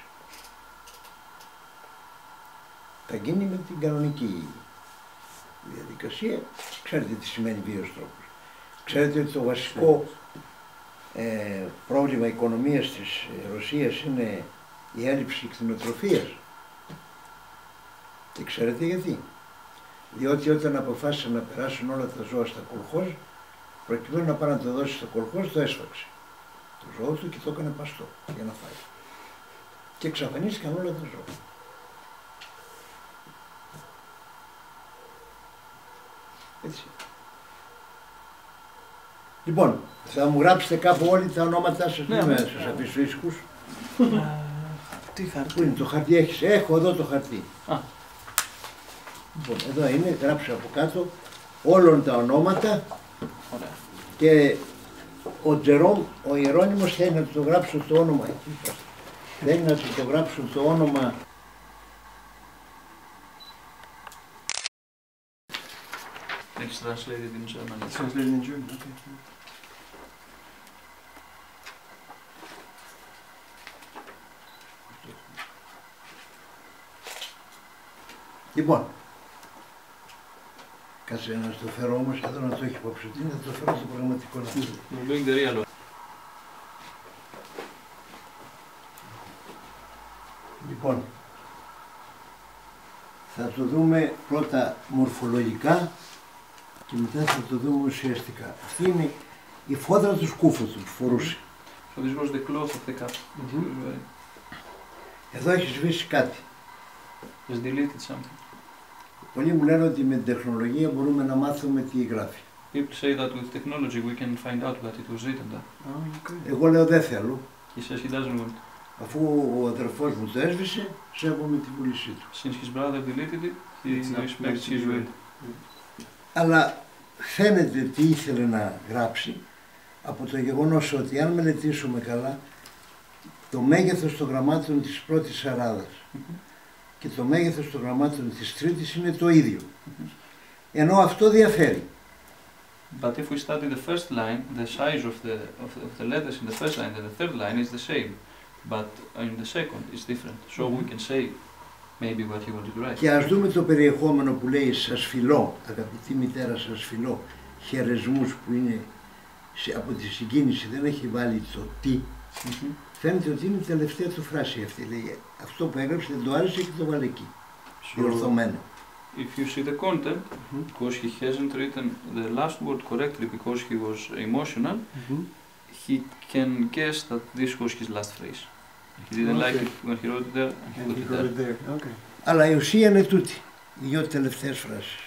[SPEAKER 3] Θα γίνει με την κανονική διαδικασία. Ξέρετε τι σημαίνει βίαιος τρόπος. Ξέρετε ότι το βασικό πρόβλημα οικονομίας της Ρωσίας είναι η έλλειψη κτηνοτροφίας. Και ξέρετε γιατί? Διότι όταν αποφάσισαν να περάσουν όλα τα ζώα στα κολχόζ, προκειμένου να πάει να το δώσει στο κολχόζ, το έσφαξε το ζώο του και το έκανε παστό για να φάει. Και εξαφανίστηκαν όλα τα ζώα. Έτσι. Λοιπόν, θα μου γράψετε κάπου όλοι τα ονόματά σας,
[SPEAKER 2] ναι,
[SPEAKER 3] μην σας αφήσω ήσυχους.
[SPEAKER 2] Τι χαρτί?
[SPEAKER 3] Πού είναι το χαρτί? Έχεις? Έχω εδώ το χαρτί. Λοιπόν, εδώ είναι, γράψε από κάτω όλων τα ονόματα.
[SPEAKER 2] Ωραία.
[SPEAKER 3] Και ο Τζερόμ, ο Ιερώνυμος θέλει να του το γράψω το όνομα. Θέλει να του το γράψω το όνομα.
[SPEAKER 2] It's translated in German.
[SPEAKER 1] It's translated in German. Okay.
[SPEAKER 3] Λοιπόν, κάτσε να το φέρω όμως εδώ να το έχει υπόψη. Τι να το φέρω στο πραγματικό να.
[SPEAKER 2] We're doing the real one.
[SPEAKER 3] Λοιπόν, θα το δούμε πρώτα μορφολογικά και μετά θα το δούμε ουσιαστικά. Αυτή είναι η φόδρα του σκούφου του, φορούσε.
[SPEAKER 2] So this was the cloth of the cup that he was wearing.
[SPEAKER 3] Εδώ έχει σβήσει κάτι.
[SPEAKER 2] He's deleted something.
[SPEAKER 3] Πολλοί μου λένε ότι με την τεχνολογία μπορούμε να μάθουμε τι γράφει.
[SPEAKER 2] People say that with technology we can find out that it was written there.
[SPEAKER 1] Oh, okay.
[SPEAKER 3] Εγώ λέω δεν θέλω.
[SPEAKER 2] He says he doesn't want.
[SPEAKER 3] Αφού ο αδερφός μου το έσβησε, σέβομαι τη βούλησή του.
[SPEAKER 2] Since his brother deleted it, he
[SPEAKER 1] It's not
[SPEAKER 2] respects
[SPEAKER 1] meant to
[SPEAKER 2] his
[SPEAKER 1] be
[SPEAKER 2] will.
[SPEAKER 1] read.
[SPEAKER 3] Αλλά φαίνεται τι ήθελε να γράψει από το γεγονός ότι αν μελετήσουμε καλά το μέγεθος των γραμμάτων της πρώτης σαράδας και το μέγεθος των γραμμάτων της τρίτης είναι το ίδιο. Ενώ αυτό διαφέρει.
[SPEAKER 2] But if we study the first line, the size of the letters in the first line and the third line is the same, but in the second it's different. So we can say maybe what he wanted to write.
[SPEAKER 3] Και ας δούμε το περιεχόμενο που λέει «Σας φιλώ, αγαπητή μητέρα, σας φιλώ, χαιρεσμούς», που είναι από τη συγκίνηση, δεν έχει βάλει το «τι». Φαίνεται ότι είναι η τελευταία του φράση αυτή. Λέει, αυτό που έγραψε δεν το άρεσε και το βάλε εκεί, διορθωμένο.
[SPEAKER 2] If you see the content, because he hasn't written the last word correctly because he was emotional, he can guess that this was his last phrase. He didn't like it when he wrote it there, and he
[SPEAKER 1] And
[SPEAKER 2] put
[SPEAKER 1] he
[SPEAKER 2] it
[SPEAKER 1] wrote
[SPEAKER 2] there.
[SPEAKER 1] it there. Okay.
[SPEAKER 3] Αλλά η ουσία είναι τούτη, οι δυο τελευταίες φράσεις.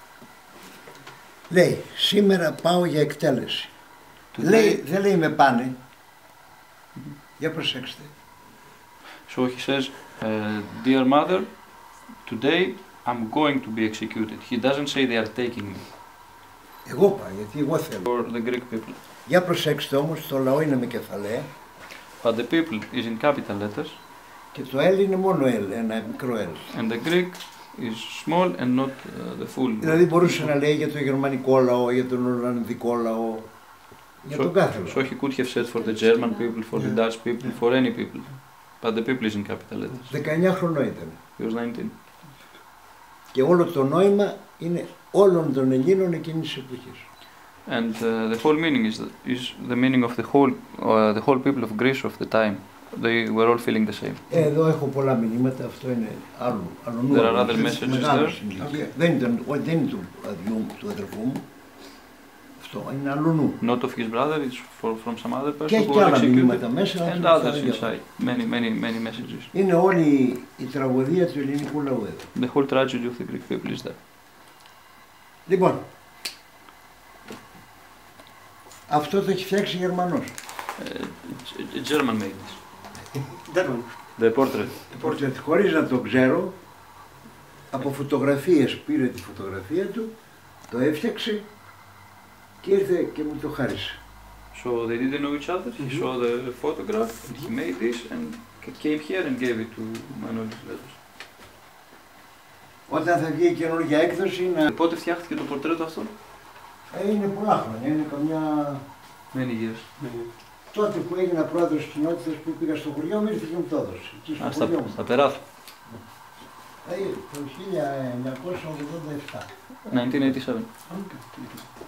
[SPEAKER 3] Λέει, σήμερα πάω για εκτέλεση. Λέει, δεν λέει με πάνε. Για προσέξτε.
[SPEAKER 2] So he says, dear mother, today I'm going to be executed. He doesn't say they are taking me.
[SPEAKER 3] Εγώ πάω, γιατί εγώ θέλω.
[SPEAKER 2] For the Greek people.
[SPEAKER 3] Για προσέξτε όμως, το λαό είναι με κεφαλαία
[SPEAKER 2] But the people is in capital letters,
[SPEAKER 3] και το L είναι μόνο L, ένα μικρό L.
[SPEAKER 2] and the Greek is small and not the full.
[SPEAKER 3] Δηλαδή μπορούσε να λέει για το γερμανικό λαό, για τον ολλανδικό λαό, για τον κάθε λαό.
[SPEAKER 2] So he could have said for the German people, for the Dutch people, for any people. But the people is in capital letters.
[SPEAKER 3] 19 χρονών ήταν.
[SPEAKER 2] He was 19.
[SPEAKER 3] Και όλο το νόημα είναι όλων των Ελλήνων εκείνης της εποχής.
[SPEAKER 2] And the whole meaning is the meaning of the whole people of Greece of the time. They were all feeling the same.
[SPEAKER 3] Εδώ έχω πολλά μηνύματα, αυτό είναι άλλο νου.
[SPEAKER 2] There are other messages there.
[SPEAKER 3] Okay. Δεν είναι του αδερφού μου. Αυτό είναι άλλο νου.
[SPEAKER 2] Not of his brother, it's from some other person
[SPEAKER 3] Και
[SPEAKER 2] who
[SPEAKER 3] έχει
[SPEAKER 2] was
[SPEAKER 3] άλλα μηνύματα
[SPEAKER 2] executed,
[SPEAKER 3] μέσα.
[SPEAKER 2] and others inside. Many messages.
[SPEAKER 3] Είναι όλη η τραγωδία του ελληνικού λαού εδώ.
[SPEAKER 2] The whole tragedy of the Greek people is there.
[SPEAKER 3] Λοιπόν, αυτό το έχει φτιάξει Γερμανός.
[SPEAKER 2] German made this.
[SPEAKER 1] That one.
[SPEAKER 2] The portrait.
[SPEAKER 3] Πορτρέτ, χωρίς να το ξέρω, από φωτογραφίες πήρε τη φωτογραφία του, το έφτιαξε και ήρθε και μου το χάρισε.
[SPEAKER 2] So they didn't know each other. He saw the photograph, and he made this, and came here and gave it to Manuel Letters.
[SPEAKER 3] Όταν θα βγει η καινούργια έκδοση να...
[SPEAKER 2] Πότε φτιάχτηκε το πορτρέτο αυτό?
[SPEAKER 3] Είναι πολλά χρόνια, είναι καμιά...
[SPEAKER 2] Many years.
[SPEAKER 3] Τότε που έγινα πρόεδρος της κοινότητας που πήγα στο χωριό μου ήρθε και μου το έδωσε. Εκεί στο χωριό μου.
[SPEAKER 2] Στα Περάθου.
[SPEAKER 3] Το 1987.
[SPEAKER 2] 1987.
[SPEAKER 1] Okay.